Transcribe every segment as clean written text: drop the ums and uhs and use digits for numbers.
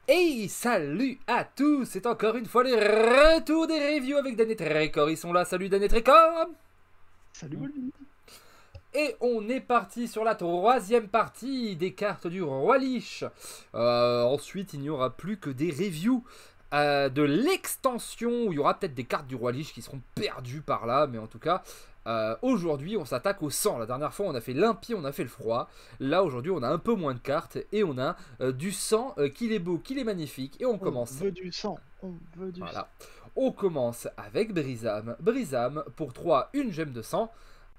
Hey, salut à tous! C'est encore une fois les retours des reviews avec Dan et Tricor. Ils sont là, salut Dan et Tricor! Salut Olivier. Et on est parti sur la troisième partie des cartes du Roi Lich. Ensuite, il n'y aura plus que des reviews de l'extension, où il y aura peut-être des cartes du Roi Lich qui seront perdues par là, mais en tout cas, aujourd'hui, on s'attaque au sang. La dernière fois, on a fait l'impie, on a fait le froid. Là, aujourd'hui, on a un peu moins de cartes et on a du sang, qu'il est beau, qu'il est magnifique. Et on commence. On veut du sang. On veut du sang. Voilà. On commence avec Brisam. Brisam, pour 3, une gemme de sang.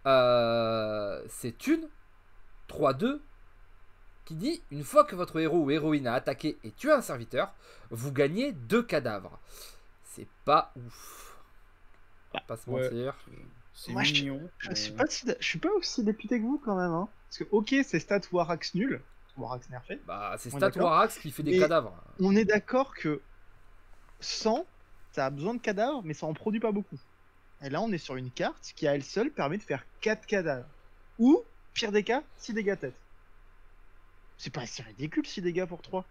C'est une 3-2 qui dit une fois que votre héros ou héroïne a attaqué et tué un serviteur, vous gagnez 2 cadavres. C'est pas ouf. On va pas se mentir. C'est Moi, mignon. Je suis pas aussi député que vous quand même. Hein. Parce que ok, c'est stat Warax nul. Warax nerfé. Bah, c'est On est Stat d'accord. Warax qui fait des Mais- cadavres. On est d'accord que 100, ça a besoin de cadavres, mais ça en produit pas beaucoup. Et là, on est sur une carte qui à elle seule permet de faire 4 cadavres. Ou, pire des cas, 6 dégâts tête. C'est pas si ridicule 6 dégâts pour 3.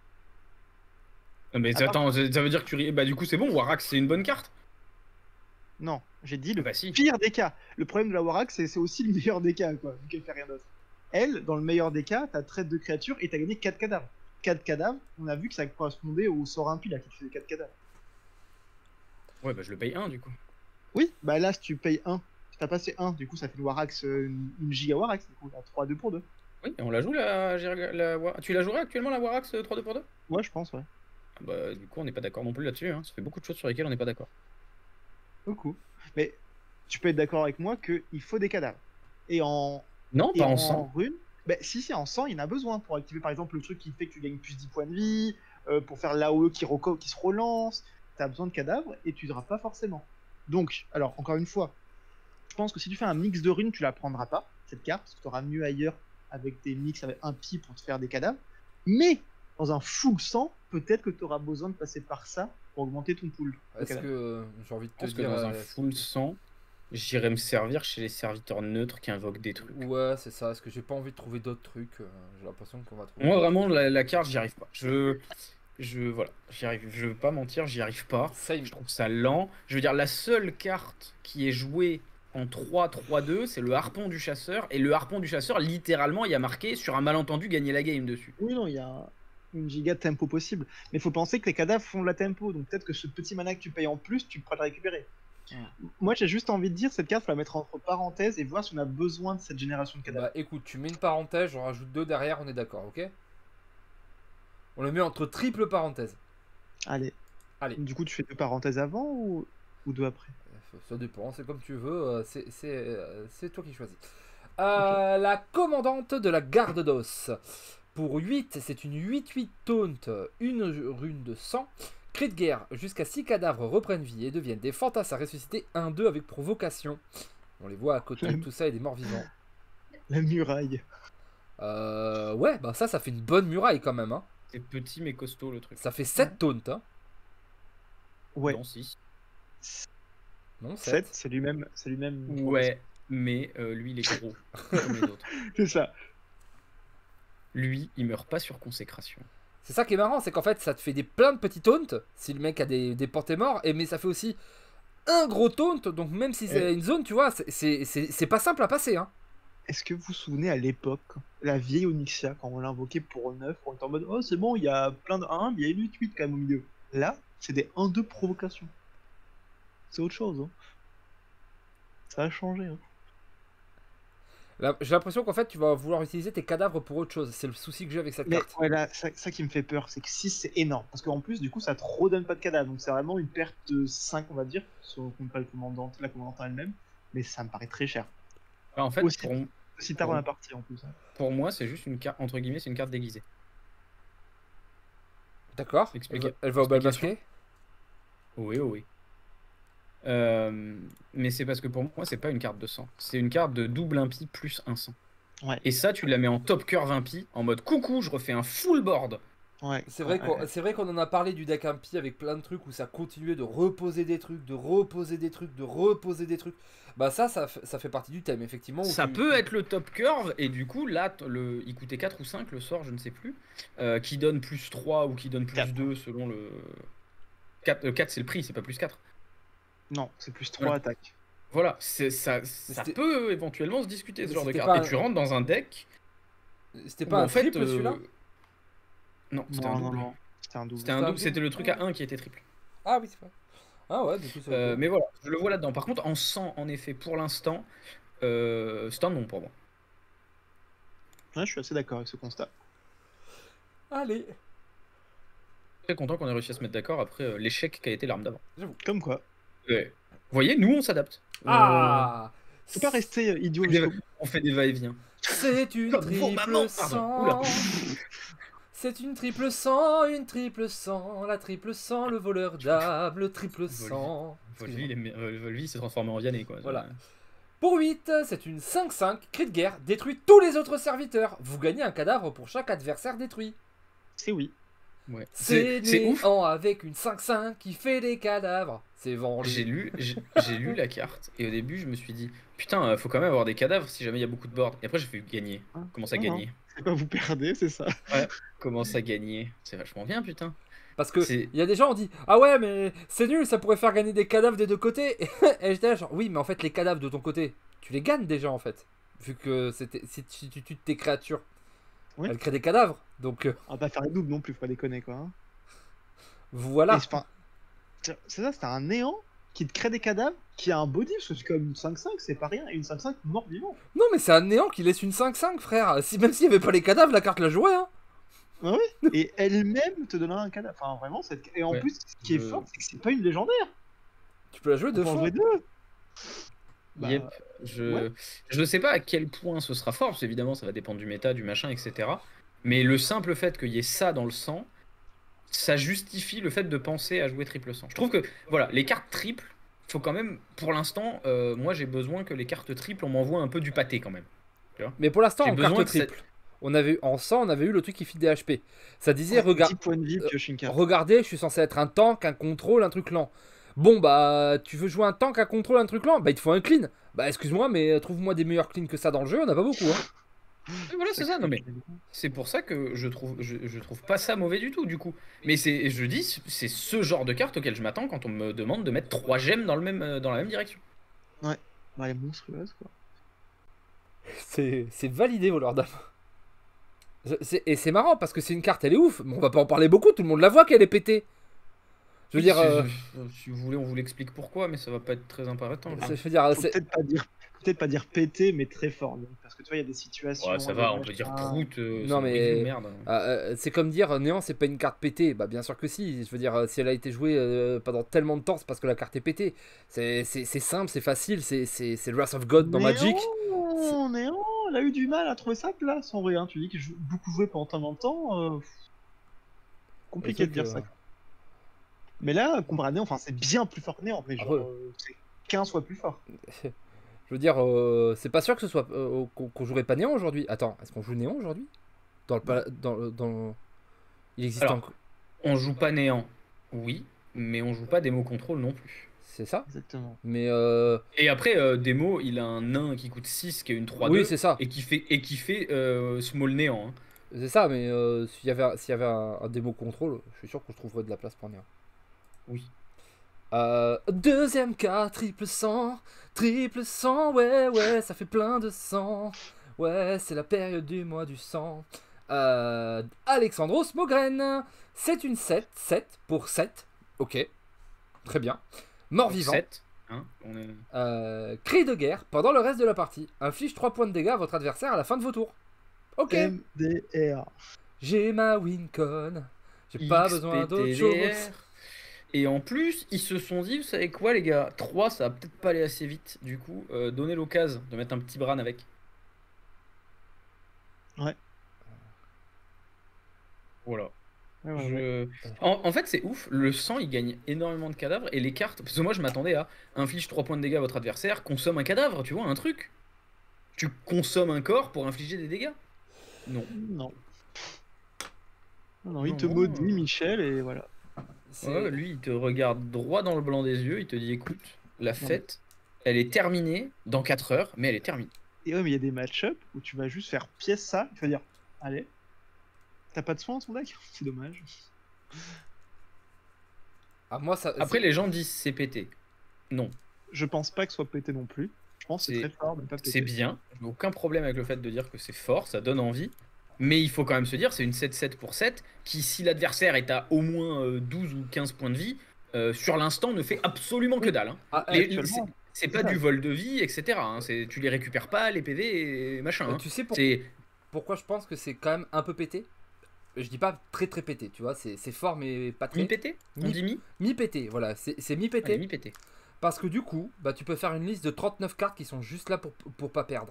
Non, mais attends, ça veut dire que tu. Bah, du coup, c'est bon, Warax, c'est une bonne carte. Non, j'ai dit le Bah, si. pire des cas. Le problème de la Warax, c'est aussi le meilleur des cas, quoi, vu qu'elle fait rien d'autre. Elle, dans le meilleur des cas, t'as traite de créatures et t'as gagné 4 cadavres. 4 cadavres, on a vu que ça correspondait au sort impie là qui te faisait 4 cadavres. Ouais, bah, je le paye 1 du coup. Oui, bah là, si tu payes 1, si t'as passé 1, du coup, ça fait une Warax, une giga Warax, du coup, 3-2 pour 2. Oui, et on la joue tu la jouerais actuellement la Warax 3-2 pour 2? Ouais, je pense, ouais. Bah, du coup, on n'est pas d'accord non plus là-dessus. Hein. Ça fait beaucoup de choses sur lesquelles on n'est pas d'accord. Beaucoup. Mais tu peux être d'accord avec moi qu'il faut des cadavres. Et en, Non, et pas en en sang. rune, bah, si c'est en sang, il y en a besoin pour activer par exemple le truc qui fait que tu gagnes plus 10 points de vie, pour faire l'AOE qui se relance. Tu as besoin de cadavres et tu n'auras pas forcément. Donc, alors encore une fois, je pense que si tu fais un mix de runes, tu la prendras pas, cette carte, parce que tu auras mieux ailleurs avec des mix avec un pi pour te faire des cadavres. Mais dans un full sang, peut-être que tu auras besoin de passer par ça pour augmenter ton pool. de Est-ce cadavres. que j'ai envie de Je te pense que dire. dans un full sang, j'irais me servir chez les serviteurs neutres qui invoquent des trucs. Ouais, c'est ça. Est-ce que j'ai pas envie de trouver d'autres trucs? J'ai l'impression qu'on va trouver. Moi, vraiment, la carte, j'y arrive pas. Voilà, j'y arrive. Je veux pas mentir, j'y arrive pas. Ça, il me- Je trouve ça lent. Je veux dire, la seule carte qui est jouée en 3-3-2, c'est le harpon du chasseur. Et le harpon du chasseur, littéralement, il y a marqué sur un malentendu gagner la game dessus. Oui, non, il y a une giga de tempo possible. Mais il faut penser que les cadavres font de la tempo. Donc peut-être que ce petit mana que tu payes en plus, tu pourras le récupérer. Moi, j'ai juste envie de dire, cette carte, faut la mettre entre parenthèses et voir si on a besoin de cette génération de cadavres. Bah écoute, tu mets une parenthèse, j'en rajoute 2 derrière, on est d'accord, ok? On le met entre triple parenthèses. Allez. Allez. Du coup, tu fais 2 parenthèses avant ou 2 après? Ça dépend, c'est comme tu veux, c'est toi qui choisis. La commandante de la garde d'os. Pour 8, c'est une 8-8 taunt, une rune de sang. Cri de guerre, jusqu'à 6 cadavres reprennent vie et deviennent des fantasmes à ressusciter 1-2 avec provocation. On les voit à côté de tout ça et des morts vivants. La muraille. Ouais, bah ça fait une bonne muraille quand même. Hein. C'est petit mais costaud le truc. Ça fait 7 taunt. Hein. Ouais. Non, si. Non, 7, 7. c'est lui-même. Ouais, mais lui, il est gros. Comme les autres. C'est ça. Lui, il meurt pas sur consécration. C'est ça qui est marrant, c'est qu'en fait ça te fait plein de petits taunts si le mec a des portées morts, mais ça fait aussi un gros taunt, donc même si c'est une zone, tu vois, c'est pas simple à passer. Hein. Est-ce que vous vous souvenez à l'époque, la vieille Onyxia, quand on l'invoquait pour 9, on était en mode oh c'est bon, il y a plein de 1, mais il y a une 8-8 quand même au milieu. Là, c'est des 1-2 provocations. C'est autre chose. Hein. Ça a changé. Hein. Là, j'ai l'impression qu'en fait tu vas vouloir utiliser tes cadavres pour autre chose, c'est le souci que j'ai avec cette Mais carte. voilà, ça qui me fait peur, c'est que 6 c'est énorme. Parce qu'en plus, du coup, ça te redonne pas de cadavre. Donc c'est vraiment une perte de 5, on va dire, si on compte pas la commandante elle-même. Mais ça me paraît très cher. Enfin, en fait, Aussi tard dans la partie en plus. Hein. pour moi, c'est juste une carte, entre guillemets, c'est une carte déguisée. D'accord. Elle va au bal masqué. Oui, oui. Mais c'est parce que pour moi, c'est pas une carte de sang. C'est une carte de double impie plus un sang. Ouais. Et ça, tu la mets en top curve impie, en mode coucou, je refais un full board Ouais. C'est vrai qu'on en a parlé du deck Impi avec plein de trucs où ça continuait de reposer des trucs, de reposer des trucs, de reposer des trucs. Bah ça fait partie du thème, effectivement. Où Ça tu- peut être le top curve, et du coup, là, il coûtait 4 ou 5 le sort, je ne sais plus, qui donne plus 3 ou qui donne plus 4. 2 selon le. 4 c'est le prix, c'est pas plus 4. Non, c'est plus 3 Voilà. attaques. Voilà, ça c'était- peut éventuellement se discuter ce Mais genre de c'était carte. pas Et un- tu rentres dans un deck. C'était où, pas un en fait, triple celui-là? Non, c'était Non, un non, double. non. C'était un double. C'était un C'était un double, c'était double. le truc à 1 qui était triple. Ah oui, c'est vrai. Ah ouais, du coup, c'est ok. Mais voilà, je le vois là-dedans. Par contre, en 100, en effet, pour l'instant, c'est un non pour moi. Ouais, je suis assez d'accord avec ce constat. Allez, Très content qu'on ait réussi à se mettre d'accord après l'échec qu'a été l'arme d'avant. Comme quoi. Ouais. Vous voyez, nous, on s'adapte. ah, Faut pas rester idiot On, jusqu'au bout. on fait des va-et-vient. c'est une Comme vos mamans, triple pardon. Oula. 100. C'est une triple 100, une triple 100, la triple 100, le voleur d'âme, le triple 100. Volvi s'est transformé en Vianney, quoi. Voilà. Pour 8, c'est une 5-5, cri de guerre, détruit tous les autres serviteurs. Vous gagnez un cadavre pour chaque adversaire détruit. C'est oui. Ouais. C'est C'est ouf. néant avec une 5-5 qui fait des cadavres. C'est vendu. J'ai lu la carte et au début je me suis dit putain faut quand même avoir des cadavres si jamais il y a beaucoup de boards. Et après j'ai fait gagner. Ah, Commence à non, gagner. C'est pas vous perdez, c'est ça. Commence à gagner. C'est vachement bien putain. Parce que C'est- il y a des gens qui ont dit ah ouais mais c'est nul, ça pourrait faire gagner des cadavres des deux côtés. Et j'étais là genre oui mais en fait les cadavres de ton côté tu les gagnes déjà en fait vu que si tu tues tes créatures Oui. elles créent des cadavres donc On va pas faire les doubles non plus, faut pas déconner quoi. Hein. voilà. Et enfin, c'est ça, c'est un néant qui te crée des cadavres, qui a un body, parce que c'est comme une 5-5, c'est pas rien, et une 5-5 mort-vivant. Non mais c'est un néant qui laisse une 5-5 frère. Même s'il y avait pas les cadavres la carte la jouait hein. Et elle-même te donnera un cadavre. Enfin, vraiment, et en Ouais, plus, ce qui est je- fort, c'est que c'est pas une légendaire. Tu peux la jouer On deux peut en fois. jouer deux. Bah, Yep. Je ne sais pas à quel point ce sera fort, parce qu'évidemment ça va dépendre du méta, du machin, etc. Mais le simple fait qu'il y ait ça dans le sang, ça justifie le fait de penser à jouer triple sang. Je trouve que voilà, les cartes triples, faut quand même, pour l'instant, moi j'ai besoin que les cartes triples, on m'envoie un peu du pâté quand même. Mais pour l'instant J'ai en besoin carte que ça- triple, en 100 on avait eu le truc qui file des HP. Ça disait ouais, 10 regarde. points de vie, pioche une carte. Regardez, je suis censé être un tank, un contrôle, un truc lent. Bon, bah, tu veux jouer un tank, un contrôle, un truc lent? Bah, il te faut un clean. Bah, excuse-moi, mais trouve-moi des meilleurs cleans que ça dans le jeu, on a pas beaucoup. Hein. Et voilà, c'est ça. Non mais c'est pour ça que je trouve pas ça mauvais du tout du coup. Mais je dis, c'est ce genre de carte auquel je m'attends quand on me demande de mettre 3 gemmes dans la même direction. Bah, elle est monstrueuse, quoi. C'est validé, voleur d'âme. Et c'est marrant parce que c'est une carte, elle est ouf, mais on va pas en parler beaucoup, tout le monde la voit qu'elle est pétée. Je veux dire, Si vous voulez, on vous l'explique pourquoi, mais ça va pas être très imparatant. je veux dire, Faut peut-être pas dire pété, mais très fort. Donc, parce que tu vois, il y a des situations. Ouais, ça va, on peut dire prout. Non, mais- merde. c'est comme dire néant, c'est pas une carte pétée. Bah, bien sûr que si. Je veux dire, si elle a été jouée pendant tellement de temps, c'est parce que la carte est pétée. C'est simple, c'est facile, c'est le Wrath of God dans Magic. Néant, elle a eu du mal à trouver sa place en vrai. Hein. Tu dis que j'ai beaucoup joué pendant tellement de temps. Compliqué de dire ça. Mais là, comparé à Néant, enfin, c'est bien plus fort que Néant. Mais genre, ouais. c'est 15 fois plus fort. Je veux dire, c'est pas sûr que ce soit qu'on jouerait pas néant aujourd'hui. Attends, est-ce qu'on joue néant aujourd'hui Il existe Alors, encore. On joue pas néant, oui, mais on joue pas démo contrôle non plus. C'est ça. Exactement. Mais Et après, démo, il a un nain qui coûte 6, qui est une 3-2, oui, c'est ça. et qui fait small néant. Hein. C'est ça, mais s'il y avait un démo contrôle, je suis sûr que je trouverais de la place pour néant. Oui. Deuxième cas, triple 100, ouais, ça fait plein de sang. Ouais, c'est la période du mois du sang. Alexandros Mogren, c'est une 7 pour 7. Ok, très bien. Mort-vivant. 7. Hein, on est... Cri de guerre pendant le reste de la partie. Inflige 3 points de dégâts à votre adversaire à la fin de vos tours. Ok. MDR. J'ai ma Wincon. J'ai pas besoin d'autre chose. Et en plus, ils se sont dit, vous savez quoi les gars, 3 ça va peut-être pas aller assez vite, du coup, donnez l'occasion de mettre un petit Bran avec. Ouais. Voilà. Ouais. En fait, c'est ouf, le sang il gagne énormément de cadavres et les cartes. Parce que moi je m'attendais à inflige 3 points de dégâts à votre adversaire, consomme un cadavre, tu vois, un truc. Tu consommes un corps pour infliger des dégâts. Non. Non. Non, il Non, te non, maudit, Michel, et voilà. Ouais, lui, il te regarde droit dans le blanc des yeux, il te dit écoute, la Non, fête, elle est terminée dans 4 heures, mais elle est terminée. Et ouais, mais il y a des match-up où tu vas juste faire pièce ça, tu vas dire, allez, t'as pas de soin dans ton deck? C'est dommage. Ah, moi, ça. Après, les gens disent c'est pété. Non, Je pense pas que ce soit pété non plus. Je pense que c'est C'est- très fort de pas péter. c'est bien. J'ai aucun problème avec le fait de dire que c'est fort, ça donne envie. Mais il faut quand même se dire, c'est une 7-7 pour 7 qui, si l'adversaire est à au moins 12 ou 15 points de vie, sur l'instant ne fait absolument que Oui. dalle. Hein. Ah, Actuellement, C'est pas ça. du vol de vie, etc. Hein. Tu les récupères pas, les PV et machin. Hein. tu sais C'est pourquoi je pense que c'est quand même un peu pété? Je dis pas très très pété, tu vois, c'est fort mais pas très. mi-pété. On dit mi. Mi-pété, voilà, c'est mi-pété. Allez, mi-pété. Parce que du coup, bah, tu peux faire une liste de 39 cartes qui sont juste là pour pas perdre.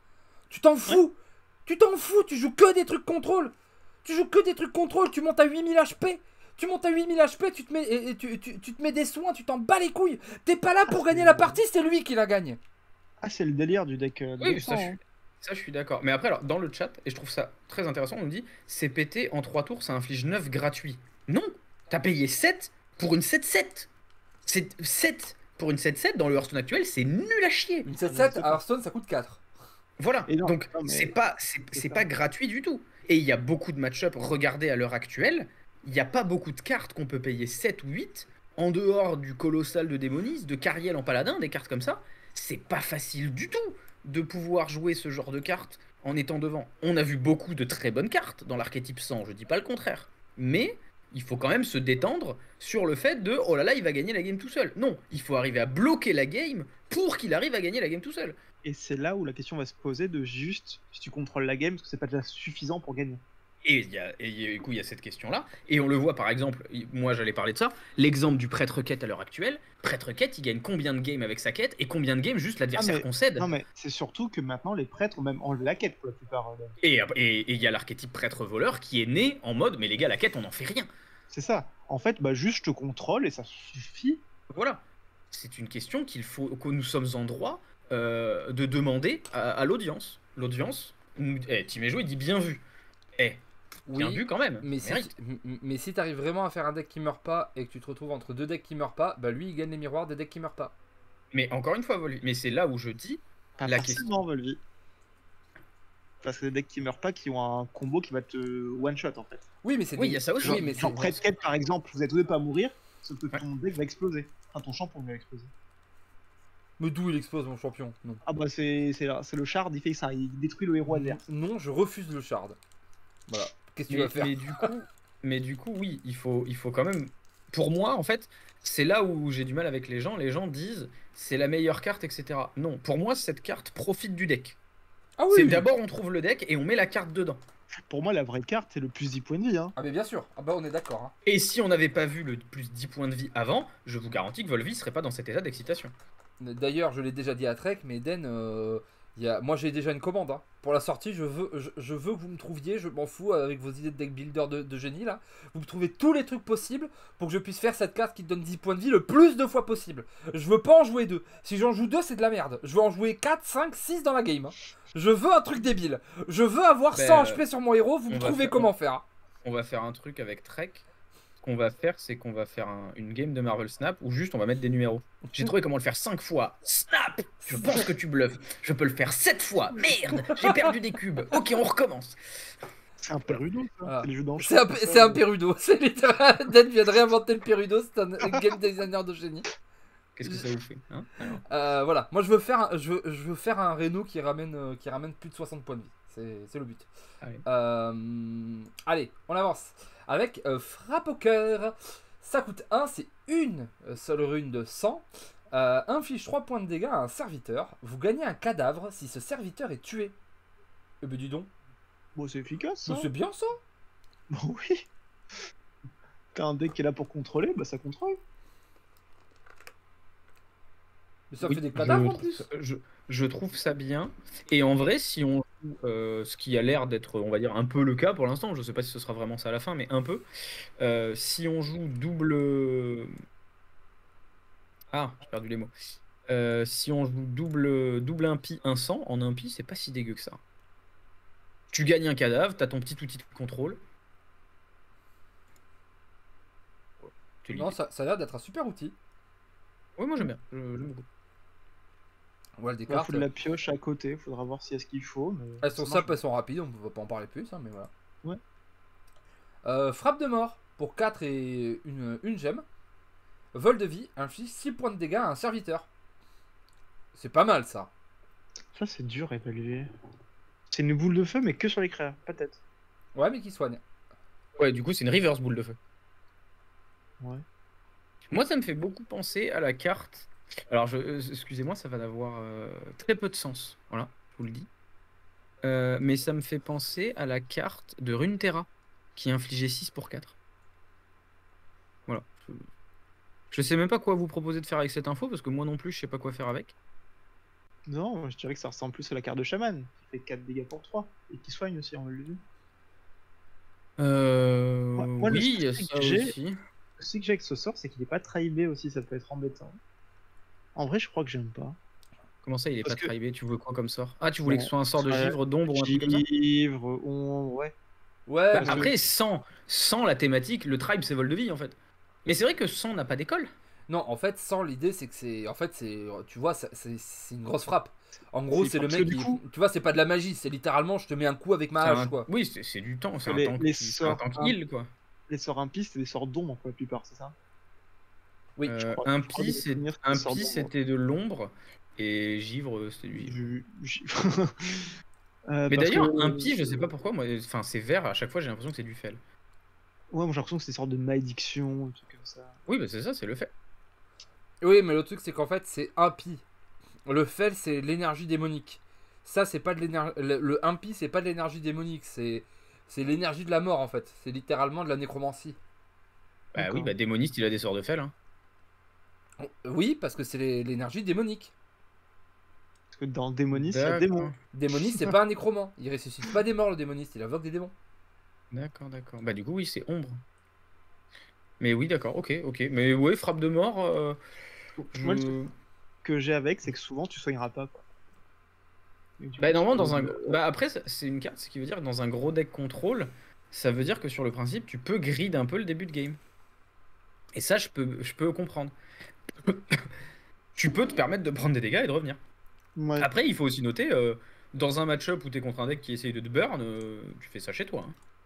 Tu t'en fous! Tu t'en fous! Tu joues que des trucs contrôle! Tu joues que des trucs contrôle! Tu montes à 8000 HP! Tu montes à 8000 HP, tu te mets, et tu te mets des soins, tu t'en bats les couilles! T'es pas là pour gagner la partie, c'est lui qui la gagne! Ah, c'est le délire du deck de Oui, Vincent, hein. ça, je suis d'accord. Mais après, alors, dans le chat, et je trouve ça très intéressant, on nous dit c'est pété en 3 tours, ça inflige 9 gratuits. Non! T'as payé 7 pour une 7-7! C'est 7 pour une 7-7 dans le Hearthstone actuel, c'est nul à chier! Une 7-7 à Hearthstone, ça coûte 4. Voilà, Et non, donc non, mais- c'est pas gratuit du tout. Et il y a beaucoup de match-up, regardez à l'heure actuelle, il n'y a pas beaucoup de cartes qu'on peut payer 7 ou 8, en dehors du Colossal de Démonis, de Cariel en Paladin, des cartes comme ça. C'est pas facile du tout de pouvoir jouer ce genre de cartes en étant devant. On a vu beaucoup de très bonnes cartes dans l'archétype 100, je dis pas le contraire. Mais il faut quand même se détendre sur le fait de oh là là, il va gagner la game tout seul. Non, il faut arriver à bloquer la game pour qu'il arrive à gagner la game tout seul. Et c'est là où la question va se poser de juste si tu contrôles la game, parce que c'est pas déjà suffisant pour gagner. Et du coup, il y a cette question-là. Et on le voit par exemple, moi j'allais parler de ça, l'exemple du prêtre quête à l'heure actuelle. Prêtre quête, il gagne combien de games avec sa quête et combien de games juste l'adversaire Ah, mais- concède. Non, mais c'est surtout que maintenant les prêtres ont même enlevé la quête pour la plupart. Et il y a l'archétype prêtre voleur qui est né en mode mais les gars, la quête, on n'en fait rien. C'est ça. En fait, bah juste je te contrôle et ça suffit. Voilà. C'est une question que nous sommes en droit de demander à l'audience. L'audience, Timéjo, il dit bien vu. Bien vu quand même. Mais si, Mérite. mais si t'arrives vraiment à faire un deck qui meurt pas et que tu te retrouves entre deux decks qui meurent pas, bah lui il gagne les miroirs des decks qui meurent pas. Mais encore une fois, Volvi, mais c'est là où je dis Pas la forcément, Volvi. Parce que les decks qui meurent pas, qui ont un combo qui va te one shot en fait. Oui, mais c'est Oui, il y a ça aussi. Oui, mais Genre c'est- prêtre quête par exemple, vous êtes tous deux pas à mourir, sauf que Ouais. ton deck va exploser. Enfin, ton champion va exploser. Mais d'où il explose mon champion? Non. Ah bah c'est le shard, il fait ça, il détruit le héros adverse. Non, je refuse le shard. Voilà. Qu'est-ce que tu vas faire? Mais du coup, oui, il faut quand même. Pour moi, en fait, c'est là où j'ai du mal avec les gens. Les gens disent c'est la meilleure carte, etc. Non, pour moi, cette carte profite du deck. Ah C'est oui. d'abord on trouve le deck et on met la carte dedans. Pour moi la vraie carte c'est le plus 10 points de vie. Hein. Ah mais bien sûr. Ah bah on est d'accord. Hein. Et si on n'avait pas vu le plus 10 points de vie avant, je vous garantis que Volvi serait pas dans cet état d'excitation. D'ailleurs, je l'ai déjà dit à Trek, mais Eden, moi j'ai déjà une commande. Hein. Pour la sortie, je veux que vous me trouviez, je m'en fous avec vos idées de deck builder de génie là. Vous me trouvez tous les trucs possibles pour que je puisse faire cette carte qui te donne 10 points de vie le plus de fois possible. Je veux pas en jouer 2. Si j'en joue 2, c'est de la merde. Je veux en jouer 4, 5, 6 dans la game. Hein. Je veux un truc débile. Je veux avoir 100 HP sur mon héros, vous me trouvez comment faire. On va faire un truc avec Trek. Ce qu'on va faire, c'est qu'on va faire une game de Marvel Snap où juste on va mettre des numéros. J'ai trouvé comment le faire 5 fois. Snap! Je pense que tu bluffes. Je peux le faire 7 fois. Merde! J'ai perdu des cubes. Ok, on recommence. C'est un Perudo, ça. Voilà. C'est les jeux d'enchères. C'est un Perudo. C'est littéral. Eden vient de réinventer le Perudo. C'est un game designer de génie. Qu'est-ce que ça vous fait hein Voilà, moi je veux faire un Reno qui ramène plus de 60 points de vie. C'est le but. Allez. Allez, on avance. Avec frappe au cœur. Ça coûte 1, c'est une seule rune de 100. Inflige 3 points de dégâts à un serviteur. Vous gagnez un cadavre si ce serviteur est tué. Eh ben dis donc. Bon, c'est efficace. Mais Hein. c'est bien ça. Bon, oui. T'as un deck qui est là pour contrôler, bah ça contrôle. Mais ça Oui, fait des cadavres en plus. je trouve ça bien. Et en vrai, si on joue ce qui a l'air d'être, on va dire, un peu le cas pour l'instant, je sais pas si ce sera vraiment ça à la fin, mais un peu. Si on joue double. Ah, j'ai perdu les mots. Si on joue double impie 100, en impie, c'est pas si dégueu que ça. Tu gagnes un cadavre, t'as ton petit outil de contrôle. C'est Non, l'idée. ça a l'air d'être un super outil. Oui, moi j'aime bien. J'aime beaucoup. Voilà, des Il cartes. faut de la pioche à côté, faudra voir s'il y a ce qu'il faut. Mais Elles sont ça marche simples, elles sont rapides, on ne va pas en parler plus, hein, mais voilà. Ouais. Frappe de mort pour 4 et une gemme. Vol de vie, inflige 6 points de dégâts à un serviteur. C'est pas mal ça. bien. Ça, c'est dur à évaluer. C'est une boule de feu, mais que sur les créas, pas tête. Ouais, mais qui soigne. Ouais, du coup, c'est une reverse boule de feu. Ouais. Moi, ça me fait beaucoup penser à la carte. Alors, excusez-moi, ça va avoir très peu de sens. Voilà, je vous le dis. Mais ça me fait penser à la carte de Runeterra qui infligeait 6 pour 4. Voilà. Je sais même pas quoi vous proposer de faire avec cette info parce que moi non plus, je sais pas quoi faire avec. Non, je dirais que ça ressemble plus à la carte de chaman, qui fait 4 dégâts pour 3, et qui soigne aussi, on l'a vu. Moi, le Oui, il y a souci ça que j'ai- aussi. Le souci que j'ai avec ce sort, c'est qu'il est pas tribé aussi, ça peut être embêtant. En vrai, je crois que j'aime pas. Comment ça, il est Parce pas que- tribé? Tu veux quoi comme sort? Ah, tu voulais que Bon, ce soit un sort de ouais, givre, d'ombre ou un truc comme ça? Givre, ouais. Ouais, Bah, mais- après, sans la thématique, le tribe c'est vol de vie en fait. Mais c'est vrai que sans n'a pas d'école. non, en fait, sans l'idée, c'est que c'est. En fait, c'est. Tu vois, c'est une grosse frappe. En gros, c'est le parce mec que du qui. coup- Tu vois, c'est pas de la magie, c'est littéralement je te mets un coup avec ma C'est hache, un- quoi. Oui, c'est du temps, c'est un Les- tank, les c'est un sorts, tank hein. heal quoi. Les sorts impistes, c'est des sorts d'ombre pour la plupart, c'est ça? Oui, je crois- Un je crois pi, de souvenir que un c'est sort pi, d'ombre. c'était de l'ombre et givre c'était du givre. Mais Parce d'ailleurs, que- un pi, je sais pas pourquoi, moi, enfin c'est vert, à chaque fois j'ai l'impression que c'est du fel. Ouais, moi j'ai l'impression que c'est des sortes de malédiction, un truc comme ça. Oui, bah c'est ça, c'est le fait. Oui, mais le truc, c'est qu'en fait, c'est impie. Le fel, c'est l'énergie démonique. Ça, c'est pas de l'énergie. Le impie, c'est pas de l'énergie démonique, c'est l'énergie de la mort, en fait. C'est littéralement de la nécromancie. Bah D'accord. oui, bah démoniste, il a des sorts de fel. Hein. Oui, parce que c'est l'énergie démonique. Parce que dans Démoniste, il y a démon. D'accord, Démoniste, c'est pas un nécromant. Il ressuscite pas des morts, le démoniste. Il invoque des démons. d'accord. Bah du coup, oui, c'est ombre. Mais oui, d'accord, ok. Mais ouais, frappe de mort. Moi, le truc que j'ai avec, c'est que souvent tu soigneras pas, quoi. Et du Bah coup, normalement tu- dans un bah après c'est une carte, ce qui veut dire que dans un gros deck contrôle, ça veut dire que sur le principe tu peux grid un peu le début de game. Et ça je peux comprendre. Tu peux te permettre de prendre des dégâts et de revenir. Ouais. Après il faut aussi noter dans un match-up où t'es contre un deck qui essaye de te burn, tu fais ça chez toi.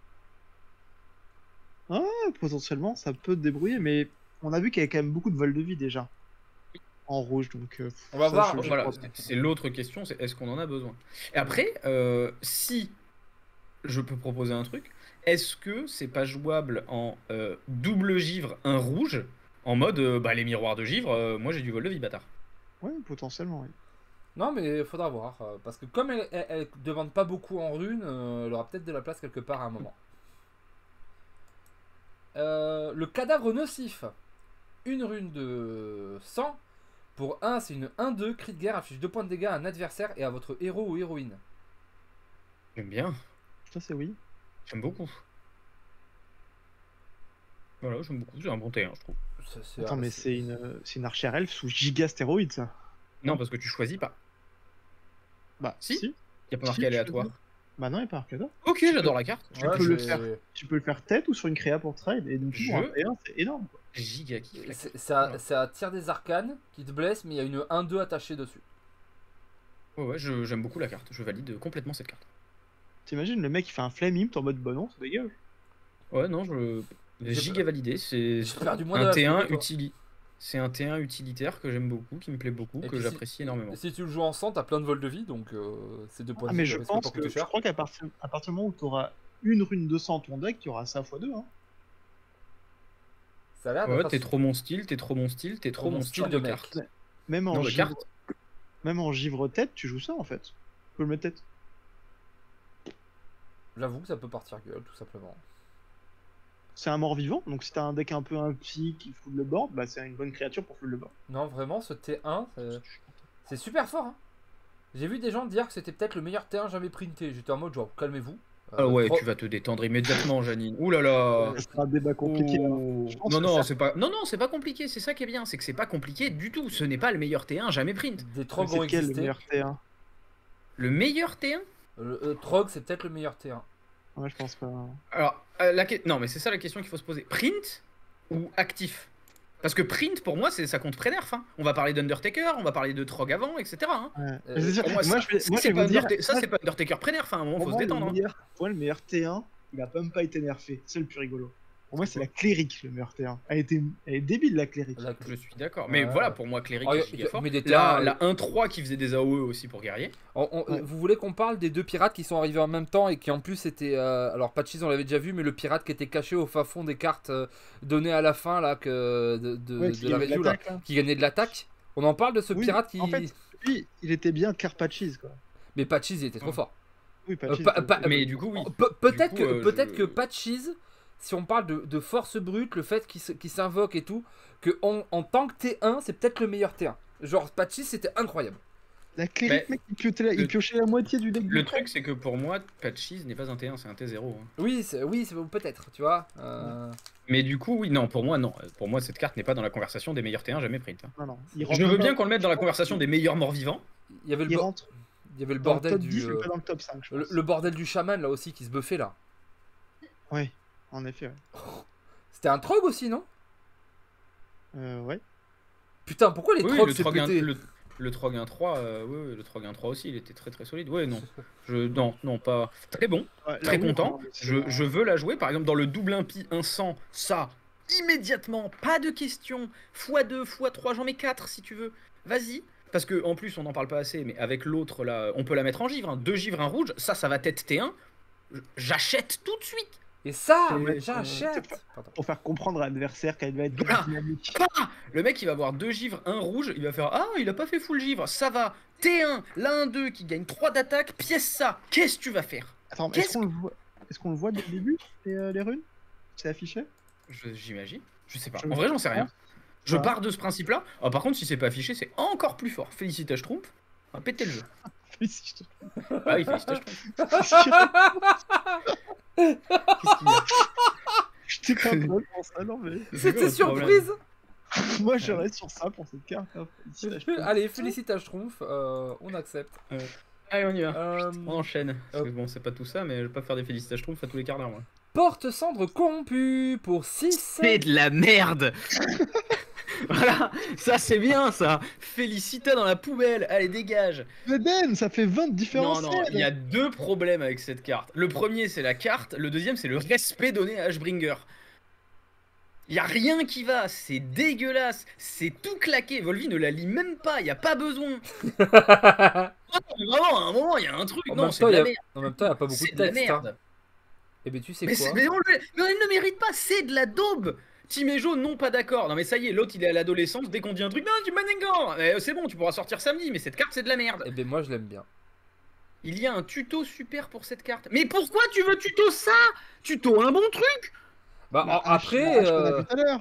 Hein. Potentiellement, ça peut te débrouiller, mais on a vu qu'il y avait quand même beaucoup de vol de vie déjà. En rouge, donc. On va voir, je Voilà, pense pas. c'est l'autre question, c'est est-ce qu'on en a besoin. Et après, si je peux proposer un truc, est-ce que c'est pas jouable en double givre, un rouge, en mode bah les miroirs de givre, moi j'ai du vol de vie bâtard. Ouais, potentiellement, oui. Non, mais il faudra voir. Parce que comme elle demande pas beaucoup en runes, elle aura peut-être de la place quelque part à un moment. Le cadavre nocif. Une rune de sang. Pour 1, c'est une 1-2. Cri de guerre affiche 2 points de dégâts à un adversaire et à votre héros ou héroïne. J'aime bien, Ça, c'est oui. j'aime beaucoup. Voilà, j'aime beaucoup, c'est un bon T1 je trouve. Attends, mais c'est une archère elfe sous giga stéroïde, ça. Non, parce que tu choisis pas. Bah, Si. si. Y a pas Si, marqué je aléatoire. choisis. Bah non, il n'y a pas arcade. Ok, j'adore la carte. Tu peux le faire. Tu peux le faire tête ou sur une créa pour trade, et donc pour un T1, c'est énorme, quoi. Giga kiff. la carte. C'est un tir des arcanes qui te blesse, mais il y a une 1-2 attachée dessus. Ouais, j'aime beaucoup la carte. Je valide complètement cette carte. T'imagines, le mec il fait un flame imp en mode bah non, ça dégage. Ouais, non, giga validé. C'est J'ai perdu moins de un la T1 photo, toi. C'est un T1 utilitaire que j'aime beaucoup, qui me plaît beaucoup, Et que puis j'apprécie énormément. Et si tu le joues en sang, t'as plein de vols de vie, donc c'est 2 points Ah, de mais vie, je ça risque pense pas que coûter je cher. crois qu'à partir du moment où tu auras une rune de sang dans ton deck, tu auras ça x2. Hein. Ça a l'air Ouais, d'être t'es trop mon style, t'es trop mon style de mec. carte. Même en, Non, de givre... carte. Même en givre tête, tu joues ça en fait. Tu peux le mettre tête. J'avoue que ça peut partir gueule, tout simplement. C'est un mort vivant, donc si t'as un deck un peu impie qui fout le board, bah c'est une bonne créature pour foutre le board. Non, vraiment, ce T1, c'est super fort. Hein. J'ai vu des gens dire que c'était peut-être le meilleur T1 jamais printé. J'étais en mode genre, calmez-vous. Ah ouais, Tro- tu vas te détendre immédiatement, Janine. Ouh là là. Ça sera un débat compliqué. hein. Oh. Je pense Non, que non, ça- c'est pas compliqué. C'est ça qui est bien, c'est que c'est pas compliqué du tout. Ce n'est pas le meilleur T1 jamais print. Des Mais Trogs c'est ont lequel le existé. meilleur T1? Le meilleur T1. Trog, c'est peut-être le meilleur T1. Ouais, je pense pas. Alors, non, mais c'est ça la question qu'il faut se poser. Print ou actif? Parce que print, pour moi, ça compte pré-nerf. Hein. On va parler d'Undertaker, on va parler de Trog avant, etc. Hein. Ouais. Euh, C'est sûr. Pour moi, Moi, ça, je vais c'est vous pas dire, ça, c'est pas Undertaker pré-nerf. Hein. À un moment, pour faut se moi, détendre. Hein. pour moi, le meilleur T1, il a même pas été nerfé. C'est le plus rigolo. Pour moi, c'est la Cléric, le meilleur T1. Elle est débile, la Cléric. Je suis d'accord. Mais Ouais. voilà, pour moi, Cléric Oh, est giga fort. mais des La terrains, 1-3 qui faisait des AOE aussi pour guerrier. Ouais. Vous voulez qu'on parle des 2 pirates qui sont arrivés en même temps et qui en plus étaient... alors Patchis on l'avait déjà vu, mais le pirate qui était caché au fin fond des cartes données à la fin là, Ouais, qui de la gagne review, là, l'attaque, là. qui gagnait de l'attaque. On en parle de ce Oui, pirate qui... en fait, lui, il était bien Carpatchis, quoi. Mais Patchis il était trop Ouais. fort. Oui, Patchis. Mais du coup, oui. Peut-être Du coup, que Patchis, si on parle de force brute, le fait qu'il s'invoque et tout, que en tant que T1, c'est peut-être le meilleur T1. Genre Patchis c'était incroyable. La Cléric, Mais- mec, il piochait la moitié du deck. Le truc, c'est que pour moi, Patchis n'est pas un T1, c'est un T0. Hein. Oui, peut-être, tu vois. Mais du coup, oui, non, pour moi, non. Pour moi, cette carte n'est pas dans la conversation des meilleurs T1 jamais print. Hein. Non, non. Je veux bien qu'on le mette dans la conversation des meilleurs morts vivants. Il y avait Il rentre il y avait le dans le bordel top du 10, mais pas dans le top 5, je pense. le bordel du chaman là aussi qui se buffait là. Ouais, en effet, ouais. C'était un trog aussi, non? Ouais. Putain, pourquoi les Oui, trogs le c'est Trog pété? le Trog 1-3, oui, le Trog 1-3 aussi, il était très très solide. Ouais, non. Non, pas. Très bon, Ouais, très là, oui, content. non, c'est Je veux la jouer, par exemple, dans le double impie 100, ça, immédiatement, pas de question. x2, x3, j'en mets 4 si tu veux. Vas-y. Parce que en plus, on n'en parle pas assez, mais avec l'autre là, on peut la mettre en givre. Hein. 2 givres, un rouge, ça va être T1. J'achète tout de suite. Et ça, C'est- j'achète. Pardon. pour faire comprendre à l'adversaire qu'elle va être Voilà. dynamique. Ah, le mec il va avoir 2 givres, un rouge, il va faire ah il a pas fait full givre, ça va, T1, là 1-2 qui gagne 3 d'attaque, pièce ça, qu'est-ce que tu vas faire? Attends, Qu'est-ce est-ce qu'on le voit dès le début, les runes? C'est affiché? J'imagine, je sais pas, Je en vrai j'en sais rien. Je Ouais. pars de ce principe là, ah, par contre si c'est pas affiché c'est encore plus fort, félicitations Schtroumpf, on va péter le jeu. Félicitations. Ah oui félicitations Schtroumpf. Qu'est-ce qu'il y a? J'étais pas drôle pour ça, non mais. C'est quoi C'était votre problème? surprise. Moi je reste sur ça pour cette carte. Hein. Félicitations. Allez, félicitations Schtroumpf, on accepte. Allez on y va, Euh, on enchaîne. Parce que bon c'est pas tout ça mais je vais pas faire des félicitations Schtroumpf à tous les quarts d'heure moi. Porte-cendre corrompu pour 6. C'est de la merde. Voilà, ça c'est bien ça. Félicita dans la poubelle, allez dégage. Mais Ben, ça fait 20 différents. Non, il y a 2 problèmes avec cette carte. Le premier c'est la carte, le deuxième c'est le respect donné à Ashbringer. Il y a rien qui va, c'est dégueulasse, c'est tout claqué. Volvi ne la lit même pas, il y a pas besoin. Non, vraiment, à un moment il y a un truc. En Non, même c'est temps, de il y la a- merde. En même temps, il n'y a pas beaucoup C'est de de la texte. Hein. merde. Et ben tu sais Mais, quoi? mais on ne le mérite pas, c'est de la daube. Timéjo, non pas d'accord. Non mais ça y est, l'autre il est à l'adolescence, dès qu'on dit un truc, non du Manengan. C'est bon, tu pourras sortir samedi, mais cette carte c'est de la merde. Et ben moi je l'aime bien. Il y a un tuto super pour cette carte. Mais pourquoi tu veux tuto ça? Tuto un bon truc. Bah, Bah, après, H qu'on a vu tout à l'heure.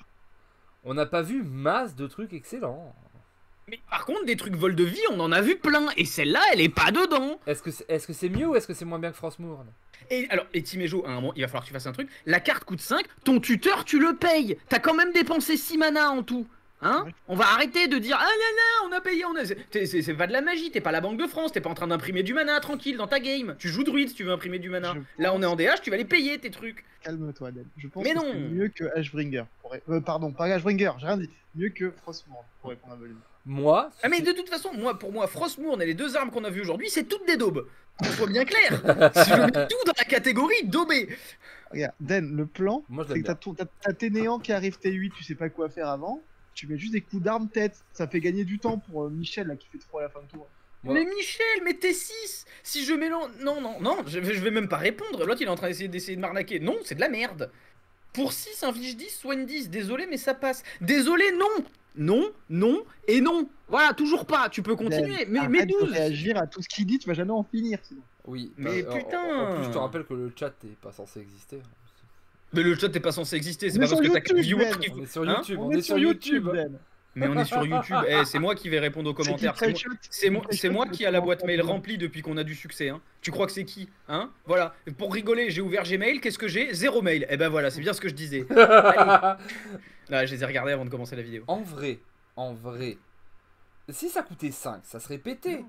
on n'a pas vu masse de trucs excellents. Mais par contre, des trucs vol de vie, on en a vu plein. Et celle-là, elle est pas dedans. Est-ce que c'est mieux ou est-ce que c'est moins bien que Frostmourne? Et alors, et Timéjo, à un moment, il va falloir que tu fasses un truc. La carte coûte 5, ton tuteur, tu le payes. T'as quand même dépensé 6 mana en tout. Hein? Ouais. On va arrêter de dire ah là là, on a payé, c'est pas de la magie, t'es pas la Banque de France, t'es pas en train d'imprimer du mana tranquille dans ta game. Tu joues druide si tu veux imprimer du mana. Je Là, on est en DH, tu vas les payer tes trucs. Calme-toi, Dan. Je pense Mais que non. c'est mieux que Ashbringer. Pardon, pas Ashbringer, j'ai rien dit. Mieux que Frostmourne pour répondre à Volume. Moi, Ah mais de toute façon, pour moi, Frostmourne et les 2 armes qu'on a vues aujourd'hui, c'est toutes des daubes. Qu'on soit bien clair. Si je mets tout dans la catégorie daubé. Regarde, Dan, le plan, Moi, je c'est l'aime que t'as tes néants qui arrivent T8, tu sais pas quoi faire avant. Tu mets juste des coups d'arme tête. Ça fait gagner du temps pour Michel là qui fait 3 à la fin de tour. Moi- Mais Michel, mais t'es 6. Si je mélange... Non, je vais même pas répondre. L'autre, il est en train d'essayer de m'arnaquer. Non, c'est de la merde. Pour 6, inflige 10, soigne 10. Désolé, mais ça passe. Désolé, non. Non, et non. Voilà, toujours pas. Tu peux continuer. Mais Arrête de 12. réagir à tout ce qu'il dit, tu vas jamais en finir sinon. oui. Mais putain. En plus, je te rappelle que le chat n'est pas censé exister. Mais le chat n'est pas censé exister. C'est On est pas parce sur que t'as 4 YouTube, viewers Ben. qui... On est sur Hein YouTube. On est sur YouTube. Dan. Mais on est sur YouTube. C'est moi qui vais répondre aux commentaires. C'est moi qui a la boîte mail remplie depuis qu'on a du succès. Hein. Tu crois que c'est qui? Hein? Voilà. Pour rigoler, j'ai ouvert Gmail. Qu'est-ce que j'ai? 0 mail. Et ben voilà, c'est bien ce que je disais. Là, je les ai regardés avant de commencer la vidéo. En vrai, si ça coûtait 5, ça serait pété.